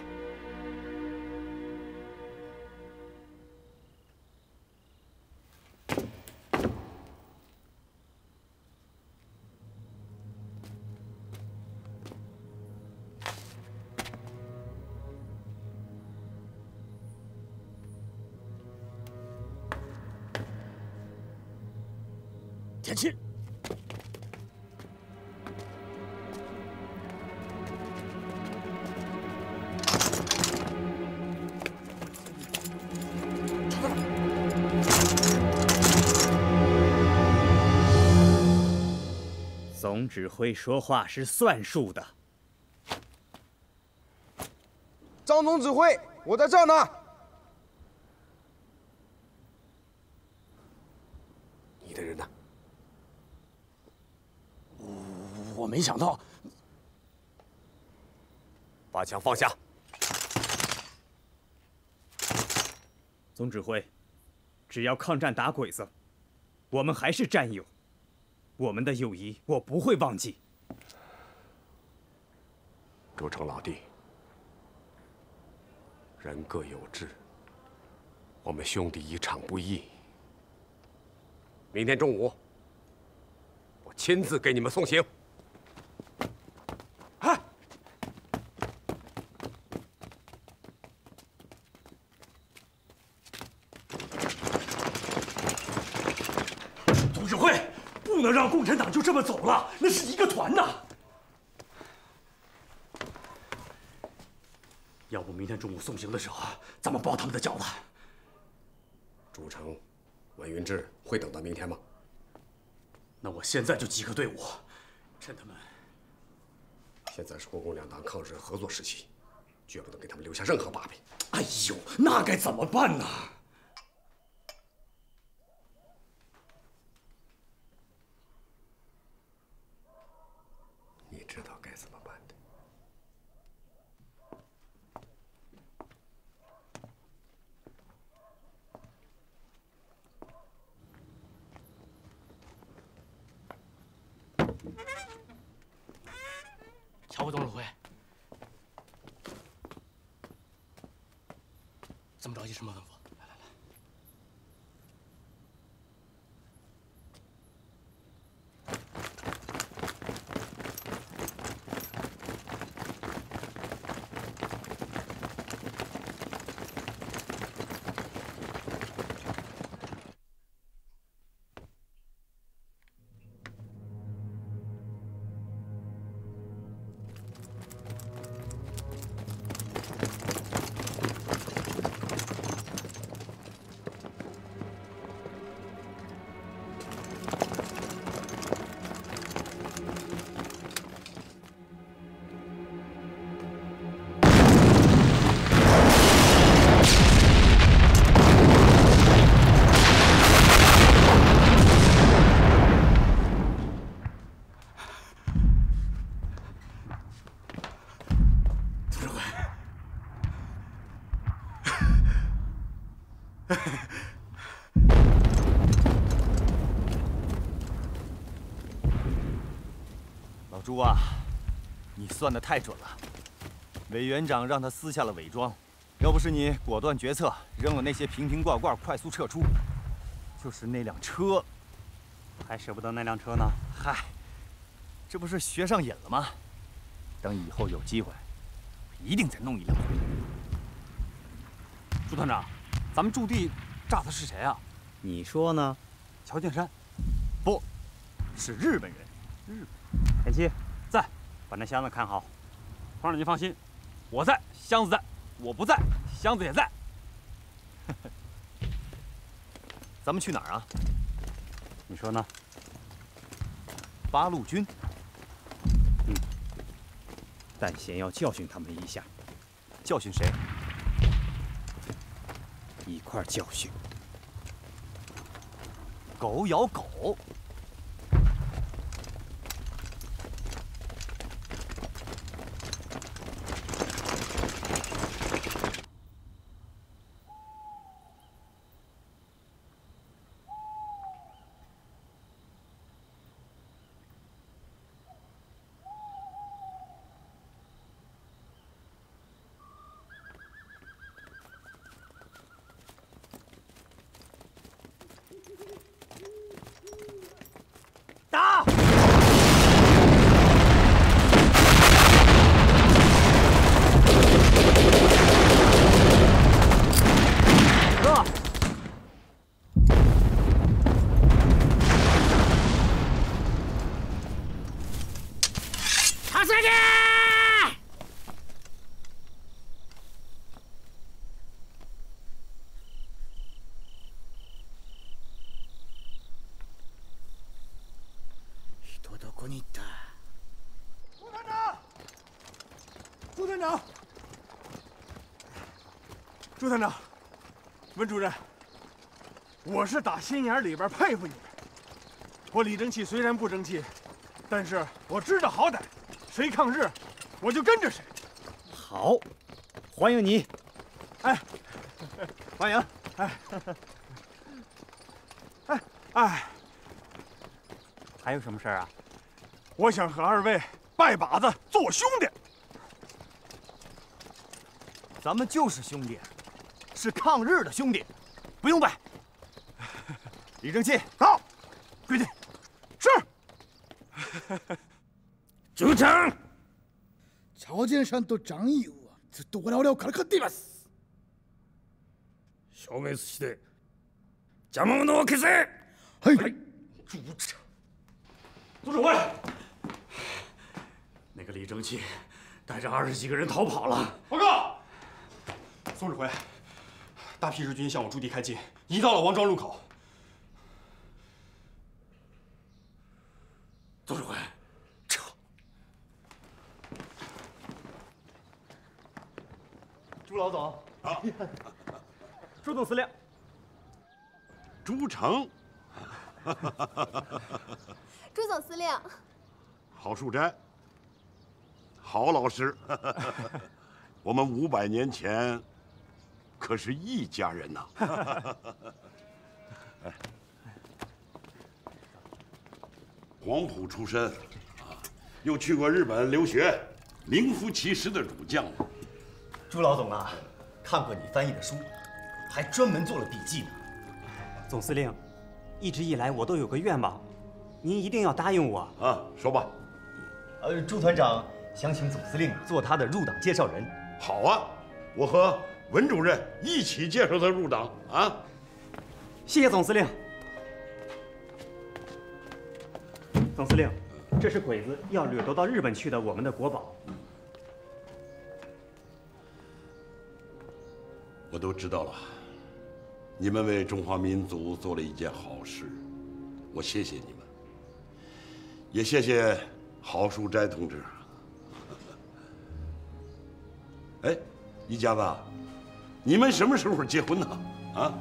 田七。 总指挥说话是算数的。 张总指挥，我在这儿呢。 你的人呢？ 我没想到。 把枪放下。 总指挥，只要抗战打鬼子，我们还是战友。 我们的友谊，我不会忘记。 朱成老弟，人各有志，我们兄弟一场不易。明天中午，我亲自给你们送行。 哎，总指挥。 不能让共产党就这么走了，那是一个团呐！要不明天中午送行的时候，咱们包他们的饺子。 朱成、文云志会等到明天吗？ 那我现在就集合队伍，趁他们。 现在是国共两党抗日合作时期，绝不能给他们留下任何把柄。 哎呦，那该怎么办呢？ 你知道该怎么办的。 乔副总指挥，这么着急什么吩咐？ 老朱啊，你算得太准了。委员长让他撕下了伪装，要不是你果断决策，扔了那些瓶瓶罐罐，快速撤出，就是那辆车， 还舍不得那辆车呢？ 嗨，这不是学上瘾了吗？等以后有机会，一定再弄一辆回来。 朱团长，咱们驻地炸的是谁啊？ 你说呢？ 乔建山？ 不，是日本人。 日本。田七，在，把那箱子看好。团长您放心，我在，箱子在；我不在，箱子也在。 咱们去哪儿啊？ 你说呢？ 八路军。 嗯。但先要教训他们一下。 教训谁？ 一块儿教训。 狗咬狗。 朱团长，温主任，我是打心眼里边佩服你们。我李争气虽然不争气，但是我知道好歹，谁抗日，我就跟着谁。 好，欢迎你。 哎， 欢迎。 哎，哎哎， 还有什么事儿啊？ 我想和二位拜把子，做我兄弟。 咱们就是兄弟，是抗日的兄弟，不用拜。李争气， 到，跪地。是。 组长。 朝鮮さんとジャンユーはずっと我々をからかっています。 消滅して邪魔者を消せ。 はい。 组长， 组指挥，那个李争气带着二十几个人逃跑了。 报告，总指挥，大批日军向我驻地开进，已到了王庄入口。 总指挥，撤。朱老总， 啊，朱总司令， 朱成。 朱总司令， 郝树斋，郝老师，我们五百年前可是一家人呐！黄埔出身，啊，又去过日本留学，名副其实的儒将。 朱老总啊，看过你翻译的书，还专门做了笔记呢。 总司令。一直以来，我都有个愿望，您一定要答应我啊！说吧。 呃，朱团长想请总司令做他的入党介绍人。 好啊，我和文主任一起介绍他入党啊！ 谢谢总司令。总司令，这是鬼子要掠夺到日本去的我们的国宝。 我都知道了。你们为中华民族做了一件好事，我谢谢你们，也谢谢郝树斋同志。哎，一家子，你们什么时候结婚呢？啊？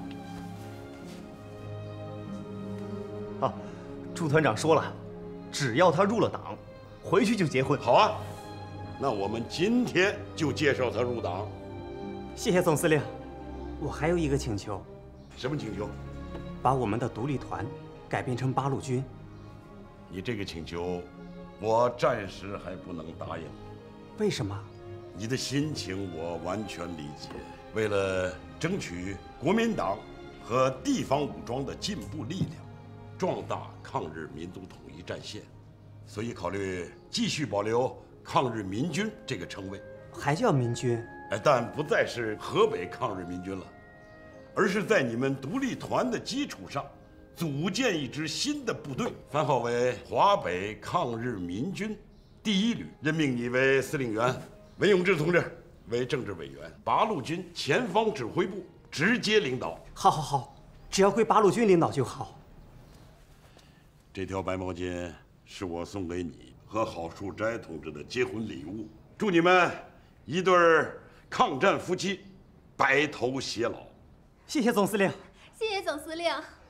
啊，朱团长说了，只要他入了党，回去就结婚。 好啊，那我们今天就介绍他入党。 谢谢总司令，我还有一个请求。 什么请求？ 把我们的独立团改编成八路军。 你这个请求，我暂时还不能答应。 为什么？ 你的心情我完全理解。为了争取国民党和地方武装的进步力量，壮大抗日民族统一战线，所以考虑继续保留抗日民军这个称谓。 还叫民军？ 哎，但不再是河北抗日民军了。而是在你们独立团的基础上，组建一支新的部队，番号为华北抗日民军第一旅，任命你为司令员，文永志同志为政治委员，八路军前方指挥部直接领导。 好，好，好，只要归八路军领导就好。 这条白毛巾是我送给你和郝树斋同志的结婚礼物，祝你们一对抗战夫妻白头偕老。 谢谢总司令。 谢谢总司令。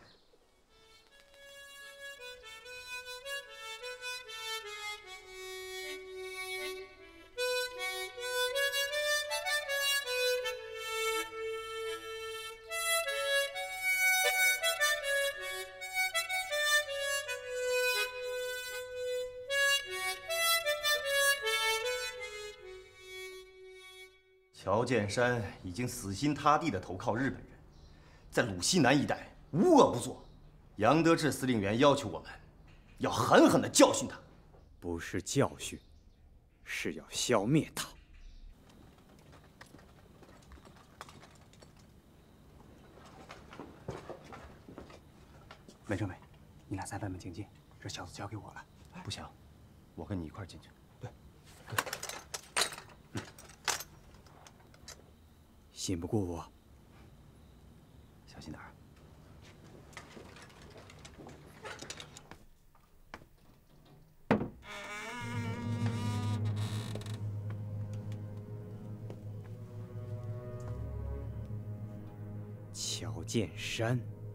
乔建山已经死心塌地地投靠日本人。在鲁西南一带无恶不作，杨德志司令员要求我们要狠狠地教训他。 不是教训，是要消灭他。文政委，你俩在外面静静，这小子交给我了。 不行，我跟你一块进去。 对。嗯、信不过我。 小心点儿。 剑山。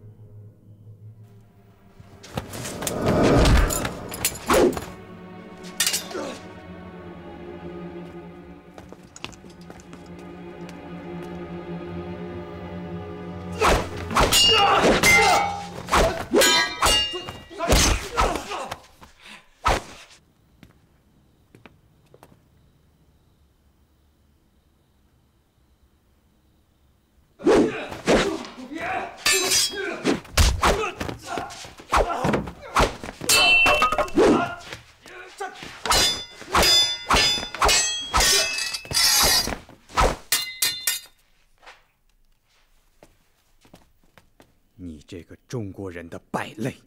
你这个中国人的败类！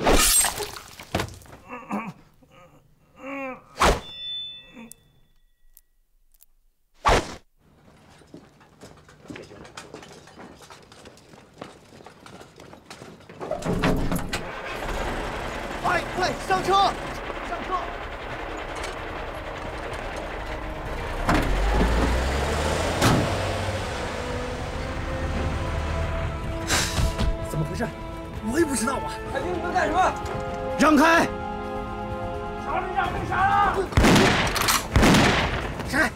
快快上车！上车！ 怎么回事？ 我也不知道啊！ 海军，你们干什么？让开！ 曹连长被杀了！谁？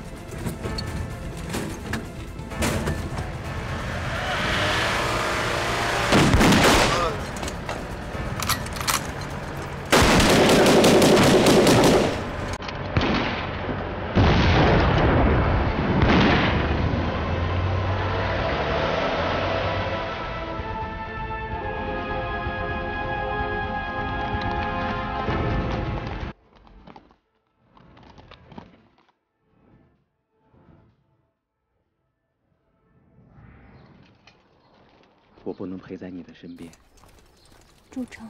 我不能陪在你的身边。 朱成，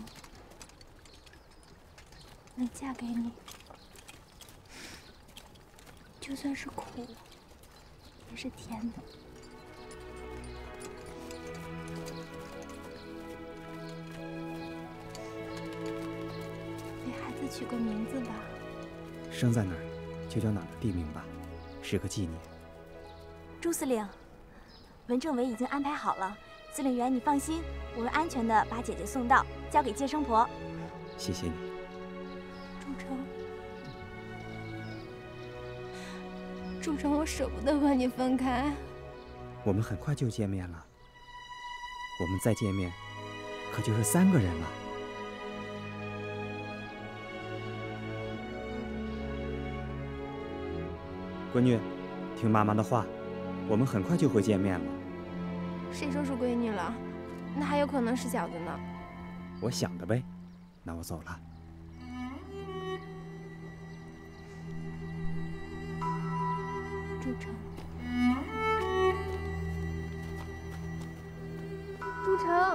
能嫁给你，就算是苦，也是甜的。给孩子取个名字吧。 生在哪儿，就叫哪儿的地名吧，是个纪念。 朱司令，文政委已经安排好了。司令员，你放心，我会安全的把姐姐送到，交给接生婆。 谢谢你， 朱成。朱成，我舍不得和你分开。 我们很快就见面了，我们再见面，可就是三个人了。闺女，听妈妈的话，我们很快就会见面了。 谁说是闺女了？那还有可能是小子呢。 我想的呗，那我走了。 朱成，朱成，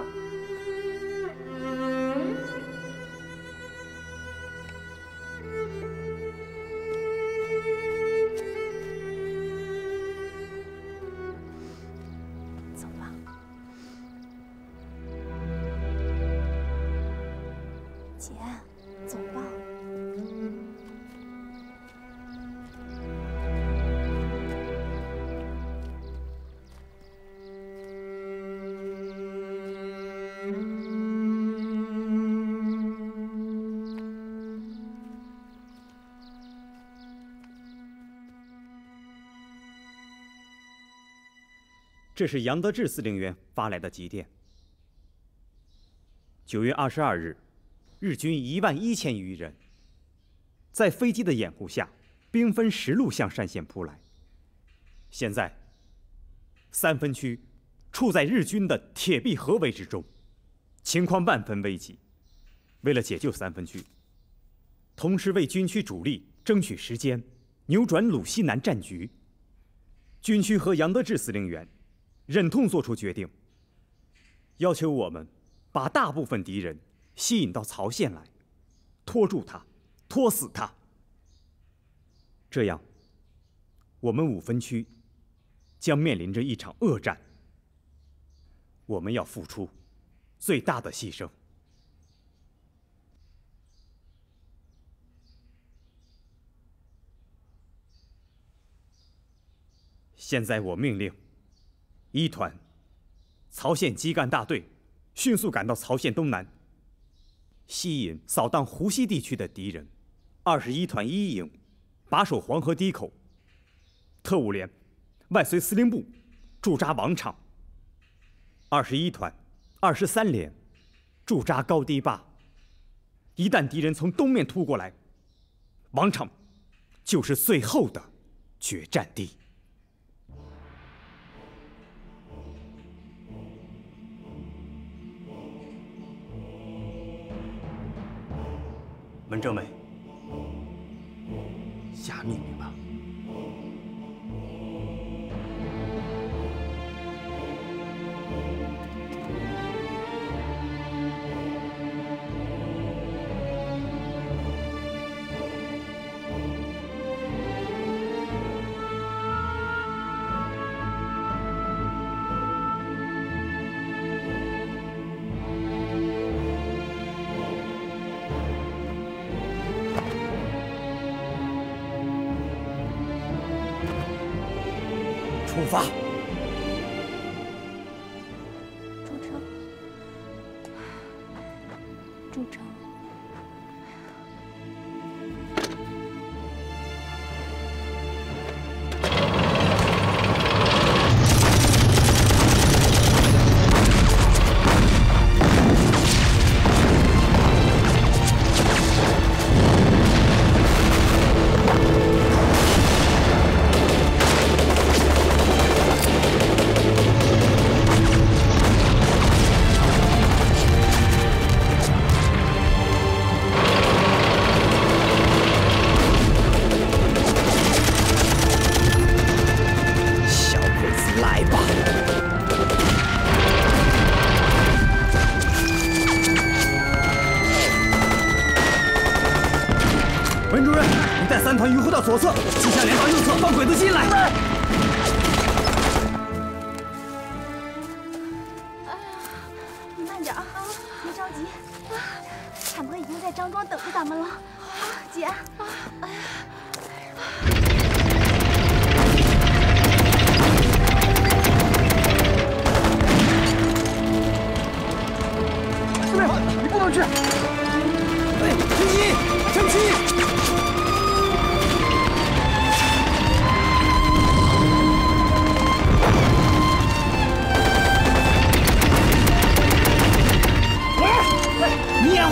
走吧。姐，走吧。 这是杨得志司令员发来的急电。九月二十二日，日军一万一千余人，在飞机的掩护下，兵分十路向单县扑来。现在，三分区处在日军的铁壁合围之中，情况万分危急。为了解救三分区，同时为军区主力争取时间，扭转鲁西南战局，军区和杨得志司令员忍痛做出决定，要求我们把大部分敌人吸引到曹县来，拖住他，拖死他。这样，我们五分区将面临着一场恶战，我们要付出最大的牺牲。现在我命令一团曹县基干大队迅速赶到曹县东南，吸引扫荡湖西地区的敌人。二十一团一营把守黄河堤口，特务连外随司令部驻扎王场。二十一团、二十三连驻扎高堤坝。一旦敌人从东面突过来，王场就是最后的决战地。 文政委，下命令吧。 出发！ 朱成，朱成， 左侧，旗下连到右侧，放鬼子进来。 哎呀，你慢点啊，别着急。产婆已经在张庄等着咱们了。啊，姐。啊，哎呀。 司令，你不能去。 哎，陈奇，陈奇。你掩护！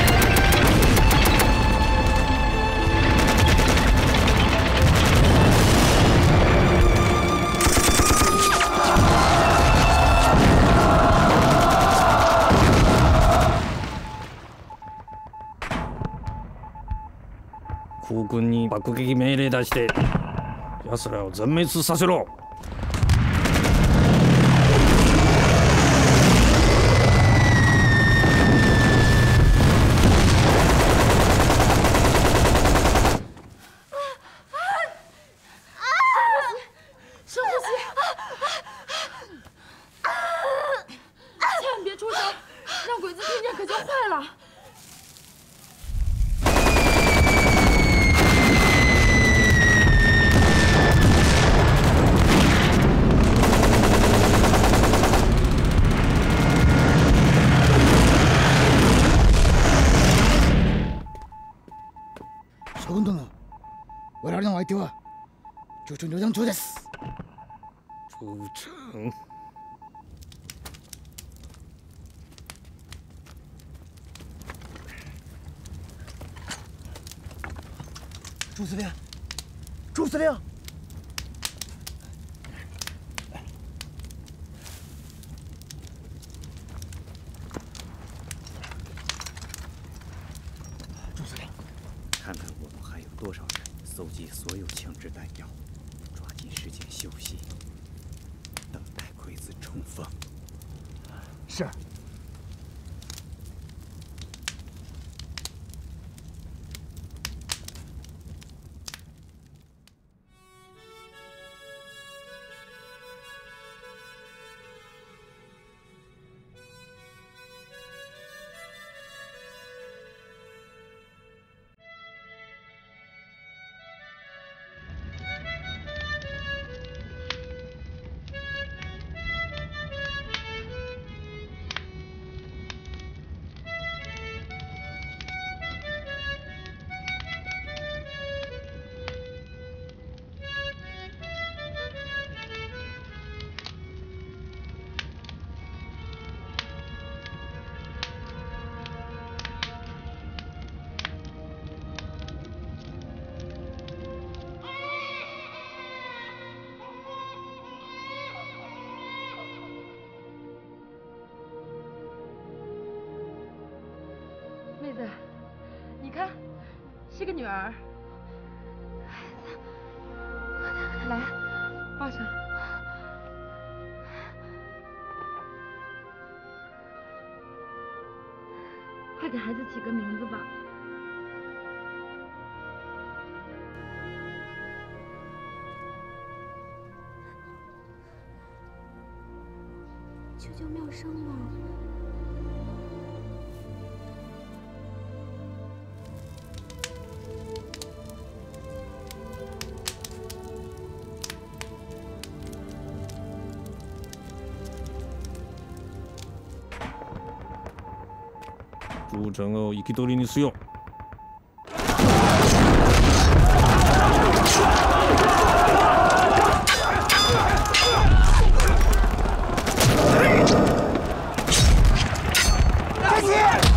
空軍に爆撃命令出して奴らを全滅させろ。 将軍殿、我々の相手は徐々に旅団長です。 朱成。 朱司令，朱司令。 看看我们还有多少人，搜集所有枪支弹药，抓紧时间休息，等待鬼子冲锋。 是。 子，你看，是个女儿。来，抱上。快给孩子起个名字吧。 求求妙生吧。 朱承欧生き取りにしよう。 大西！